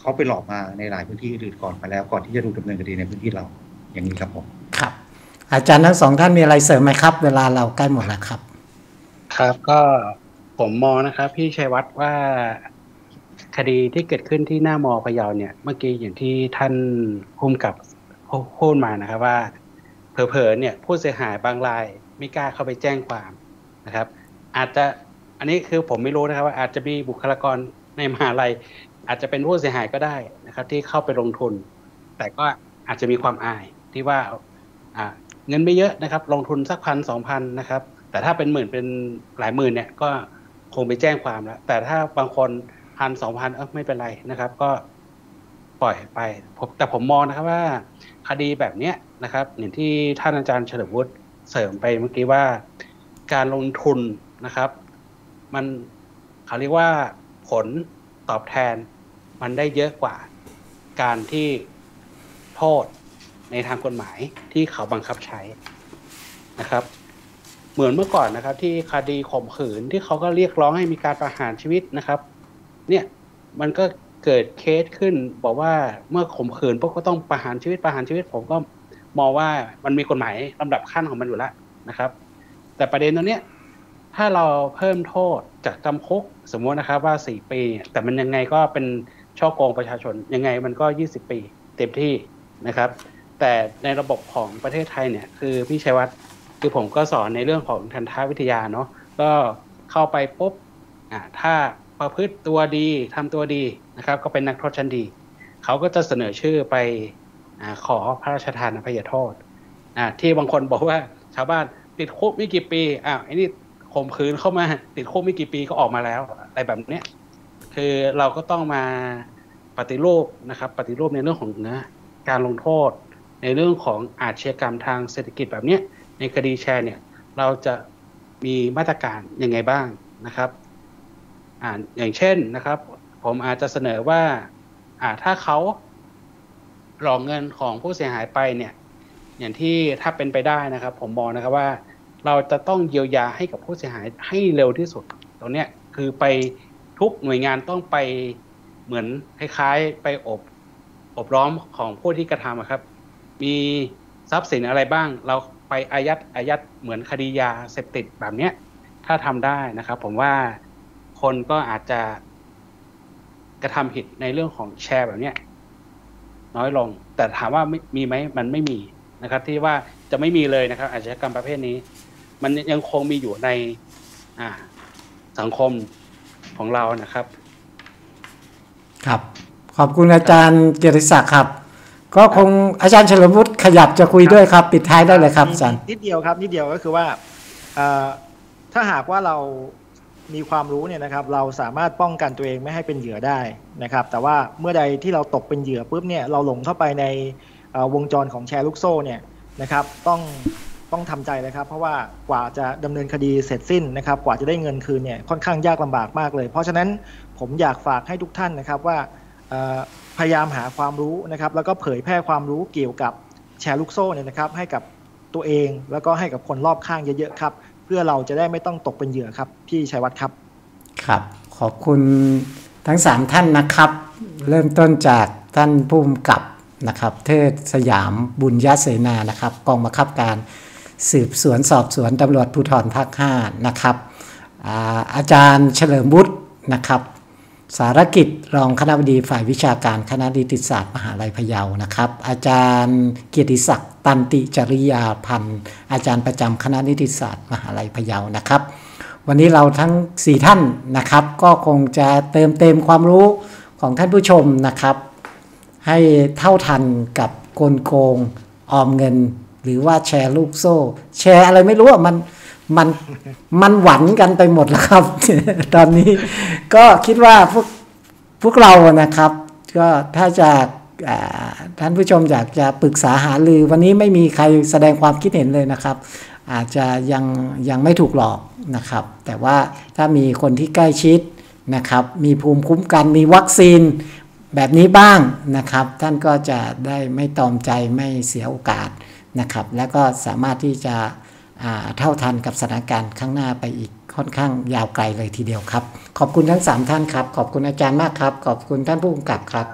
เขาไปหลอกมาในหลายพื้นที่อื่นก่อนมาแล้วก่อนที่จะถูกดำเนินคดีในพื้นที่เราอย่างนี้ครับผมครับอาจารย์ทั้งสองท่านมีอะไรเสริมไหมครับเวลาเราใกล้หมดแล้วครับครับก็ผมมองนะครับพี่ชัยวัฒน์ว่าคดีที่เกิดขึ้นที่หน้ามอพะเยาเนี่ยเมื่อกี้อย่างที่ท่านภูมิกับพูดมานะครับว่าเผลอๆเนี่ยผู้เสียหายบางรายไม่กล้าเข้าไปแจ้งความนะครับอาจจะอันนี้คือผมไม่รู้นะครับว่าอาจจะมีบุคลากรในมหาลัยอาจจะเป็นผู้เสียหายก็ได้นะครับที่เข้าไปลงทุนแต่ก็อาจจะมีความอายที่ว่าอ่าเงินไม่เยอะนะครับลงทุนสักพันสองพันนะครับแต่ถ้าเป็นหมื่นเป็นหลายหมื่นเนี่ยก็คงไปแจ้งความแล้วแต่ถ้าบางคนพันสองพันเออไม่เป็นไรนะครับก็ปล่อยไปแต่ผมมองนะครับว่าคดีแบบเนี้ยนะครับอย่างที่ท่านอาจารย์เฉลิมวุฒิเสริมไปเมื่อกี้ว่าการลงทุนนะครับมันเขาเรียกว่าผลตอบแทนมันได้เยอะกว่าการที่โทษในทางกฎหมายที่เขาบังคับใช้นะครับเหมือนเมื่อก่อนนะครับที่คดีข่มขืนที่เขาก็เรียกร้องให้มีการประหารชีวิตนะครับเนี่ยมันก็เกิดเคสขึ้นบอกว่าเมื่อข่มขืนพวกก็ต้องประหารชีวิตประหารชีวิตผมก็มองว่ามันมีกฎหมายลำดับขั้นของมันอยู่แล้วนะครับแต่ประเด็นตรงนี้ถ้าเราเพิ่มโทษจากจำคุกสมมตินะครับว่าสี่ปีแต่มันยังไงก็เป็นช่อโกงประชาชนยังไงมันก็ยี่สิบปีเต็มที่นะครับแต่ในระบบของประเทศไทยเนี่ยคือพี่ชัยวัฒน์คือผมก็สอนในเรื่องของทันตวิทยาเนาะก็เข้าไปปุ๊บอ่าถ้าประพฤติตัวดีทำตัวดีนะครับก็เป็นนักโทษชั้นดีเขาก็จะเสนอชื่อไปอ่าขอพระราชทานอภัยโทษอ่าที่บางคนบอกว่าชาวบ้านติดคุกไม่กี่ปีอ้าวไอ้นี่ข่มขืนเข้ามาติดคุกไม่กี่ปีก็ออกมาแล้วอะไรแบบเนี้ยคือเราก็ต้องมาปฏิรูปนะครับปฏิรูปในเรื่องของนะการลงโทษในเรื่องของอาชญากรรมทางเศรษฐกิจแบบนี้ในคดีแชร์เนี่ยเราจะมีมาตรการยังไงบ้างนะครับอ่าอย่างเช่นนะครับผมอาจจะเสนอว่าอ่าถ้าเขาหลอกเงินของผู้เสียหายไปเนี่ยอย่างที่ถ้าเป็นไปได้นะครับผมมองนะครับว่าเราจะต้องเยียวยาให้กับผู้เสียหายให้เร็วที่สุดตรงเนี้ยคือไปทุกหน่วยงานต้องไปเหมือนคล้ายๆไปอบอบล้อมของผู้ที่กระทำครับมีทรัพย์สินอะไรบ้างเราไปอายัดอายัดเหมือนคดียาเสพติดแบบเนี้ยถ้าทำได้นะครับผมว่าคนก็อาจจะกระทำผิดในเรื่องของแชร์แบบเนี้ยน้อยลงแต่ถามว่ามีไหมมันไม่มีนะครับที่ว่าจะไม่มีเลยนะครับอาชญากรรมประเภทนี้มันยังคงมีอยู่ในอ่าสังคมของเรานะครับครับขอบคุณอาจารย์เกียรติศักดิ์ครับก็คงอาจารย์เฉลิมวุฒิขยับจะคุยด้วยครับปิดท้ายได้เลยครับอาจารย์นิดเดียวครับนิดเดียวก็คือว่าถ้าหากว่าเรามีความรู้เนี่ยนะครับเราสามารถป้องกันตัวเองไม่ให้เป็นเหยื่อได้นะครับแต่ว่าเมื่อใดที่เราตกเป็นเหยื่อปุ๊บเนี่ยเราหลงเข้าไปในวงจรของแชร์ลูกโซ่เนี่ยนะครับต้องต้องทำใจเลยครับเพราะว่ากว่าจะดำเนินคดีเสร็จสิ้นนะครับกว่าจะได้เงินคืนเนี่ยค่อนข้างยากลำบากมากเลยเพราะฉะนั้นผมอยากฝากให้ทุกท่านนะครับว่าพยายามหาความรู้นะครับแล้วก็เผยแพร่ความรู้เกี่ยวกับแชร์ลูกโซ่เนี่ยนะครับให้กับตัวเองแล้วก็ให้กับคนรอบข้างเยอะๆครับเพื่อเราจะได้ไม่ต้องตกเป็นเหยื่อครับพี่ชัยวัฒน์ครับครับขอบคุณทั้งสามท่านนะครับเริ่มต้นจากท่านผู้กำกับนะครับเทิดสยามบุญยเสนานะครับกองบังคับการสืบสวนสอบสวนตำรวจภูธรภาคห้านะครับ อา, อาจารย์เฉลิมวุฒินะครับสารกิจรองคณบดีฝ่ายวิชาการคณะนิติศาสตร์มหาวิทยาลัยพะเยานะครับอาจารย์เกียรติศักดิ์ตันติจริยาพันธ์อาจารย์ประจำคณะนิติศาสตร์มหาวิทยาลัยพะเยานะครับวันนี้เราทั้งสี่ท่านนะครับก็คงจะเติมเต็มความรู้ของท่านผู้ชมนะครับให้เท่าทันกับกลโกงออมเงินหรือว่าแชร์ลูกโซ่แชร์อะไรไม่รู้อ่ะมันมันมันหวั่นกันไปหมดแล้วครับ ตอนนี้ก็คิดว่าพวกพวกเรานะครับก็ถ้าจะท่านผู้ชมอยากจะปรึกษาหารือวันนี้ไม่มีใครแสดงความคิดเห็นเลยนะครับอาจจะยังยังไม่ถูกหลอกนะครับแต่ว่าถ้ามีคนที่ใกล้ชิดนะครับมีภูมิคุ้มกันมีวัคซีนแบบนี้บ้างนะครับท่านก็จะได้ไม่ตอมใจไม่เสียโอกาสนะครับแล้วก็สามารถที่จะเท่าทันกับสถานการณ์ข้างหน้าไปอีกค่อนข้างยาวไกลเลยทีเดียวครับขอบคุณทั้งสามท่านครับขอบคุณอาจารย์มากครับขอบคุณท่านผู้กำกับครับ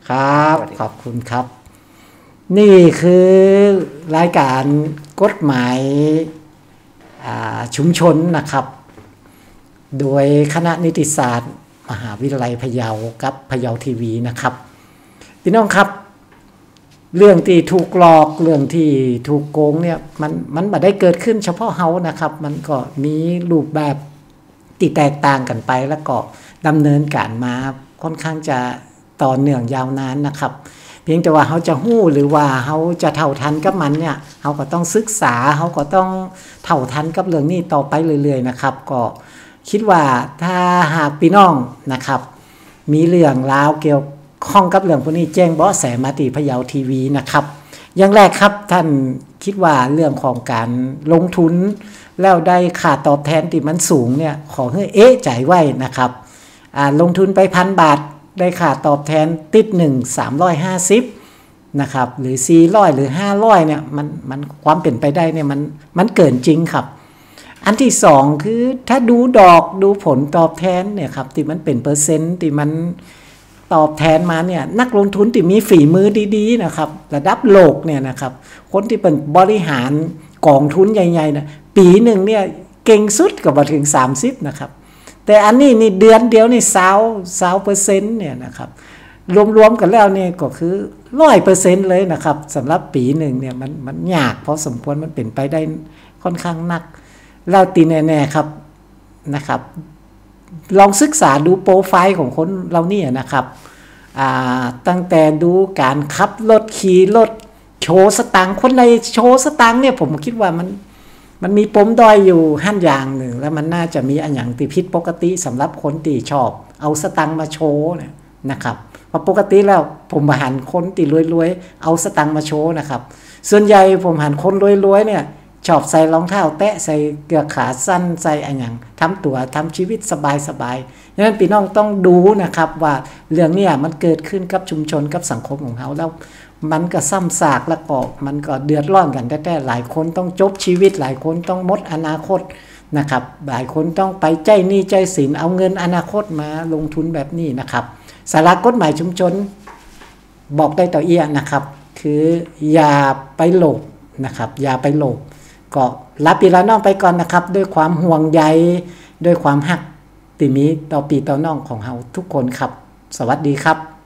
ครับขอบคุณครับนี่คือรายการกฎหมายชุมชนนะครับโดยคณะนิติศาสตร์มหาวิทยาลัยพะเยากับพะเยาทีวีนะครับพี่น้องครับเรื่องที่ถูกหลอกเรื่องที่ถูกโกงเนี่ยมันมันไม่ได้เกิดขึ้นเฉพาะเฮานะครับมันก็มีรูปแบบที่แตกต่างกันไปแล้วก็ดำเนินการมาค่อนข้างจะต่อเนื่องยาวนานนะครับเพียงแต่ว่าเขาจะหู้หรือว่าเขาจะเท่าทันกับมันเนี่ยเขาก็ต้องศึกษาเขาก็ต้องเท่าทันกับเรื่องนี้ต่อไปเรื่อยๆนะครับก็คิดว่าถ้าหากพี่น้องนะครับมีเรื่องราวเกี่ยวข้องกับเรื่องพวกนี้แจ้งเบาะแสมาที่พะเยาทีวีนะครับอย่างแรกครับท่านคิดว่าเรื่องของการลงทุนแล้วได้ค่าตอบแทนที่มันสูงเนี่ยขอให้เอ๊ะใจไว้นะครับลงทุนไปพันบาทได้ค่าตอบแทนติดหนึ่ง สามร้อยห้าสิบนะครับหรือสี่ร้อยหรือห้าร้อยเนี่ยมันมันความเป็นไปได้เนี่ยมันมันเกินจริงครับอันที่สองคือถ้าดูดอกดูผลตอบแทนเนี่ยครับที่มันเป็นเปอร์เซ็นต์ที่มันตอบแทนมาเนี่ยนักลงทุนที่มีฝีมือดีๆนะครับระดับโลกเนี่ยนะครับคนที่เป็นบริหารกองทุนใหญ่ๆนะปีหนึ่งเนี่ยเก่งสุดก็มาถึงสามสิบนะครับแต่อันนี้นี่เดือนเดียวนี่สาวสาวเปอร์เซ็นต์เนี่ยนะครับรวมๆกันแล้วเนี่ยก็คือร้อยเปอร์เซ็นต์เลยนะครับสำหรับปีหนึ่งเนี่ยมันมันยากพอสมควรมันเป็นไปได้ค่อนข้างนักแล้วตีแน่ๆครับนะครับลองศึกษาดูโปรไฟล์ของคนเราเนี่ยนะครับตั้งแต่ดูการขับรถขี่รถโชว์สตังค์คนในโชว์สตังค์เนี่ยผมคิดว่ามันมันมีปมด้อยอยู่ห้าอย่างหนึ่งแล้วมันน่าจะมีอันอย่างที่ผิดปกติสำหรับคนที่ชอบเอาสตังค์มาโชว์นะครับเพราะปกติแล้วผมหันคนที่รวยๆเอาสตังค์มาโชว์นะครับส่วนใหญ่ผมหันคนรวยๆเนี่ยชอบใส่รองเท้าแตะใส่เกือกขาสั้นใส่อันอย่างทำตัวทำชีวิตสบายๆดังนั้นพี่น้องต้องดูนะครับว่าเรื่องนี้มันเกิดขึ้นกับชุมชนกับสังคมของเขาแล้วมันก็ซ้ำซากแล้วก็มันก็เดือดร้อนกันแต่หลายคนต้องจบชีวิตหลายคนต้องหมดอนาคตนะครับหลายคนต้องไปใจหนี้ใจสินเอาเงินอนาคตมาลงทุนแบบนี้นะครับสาระกฎหมายชุมชนบอกได้ต่อเอียนะครับคืออย่าไปโลภนะครับอย่าไปโลภก็ลาพี่ลาน้องไปก่อนนะครับด้วยความห่วงใยด้วยความฮักที่มีต่อพี่ต่อน้องของเราทุกคนครับสวัสดีครับ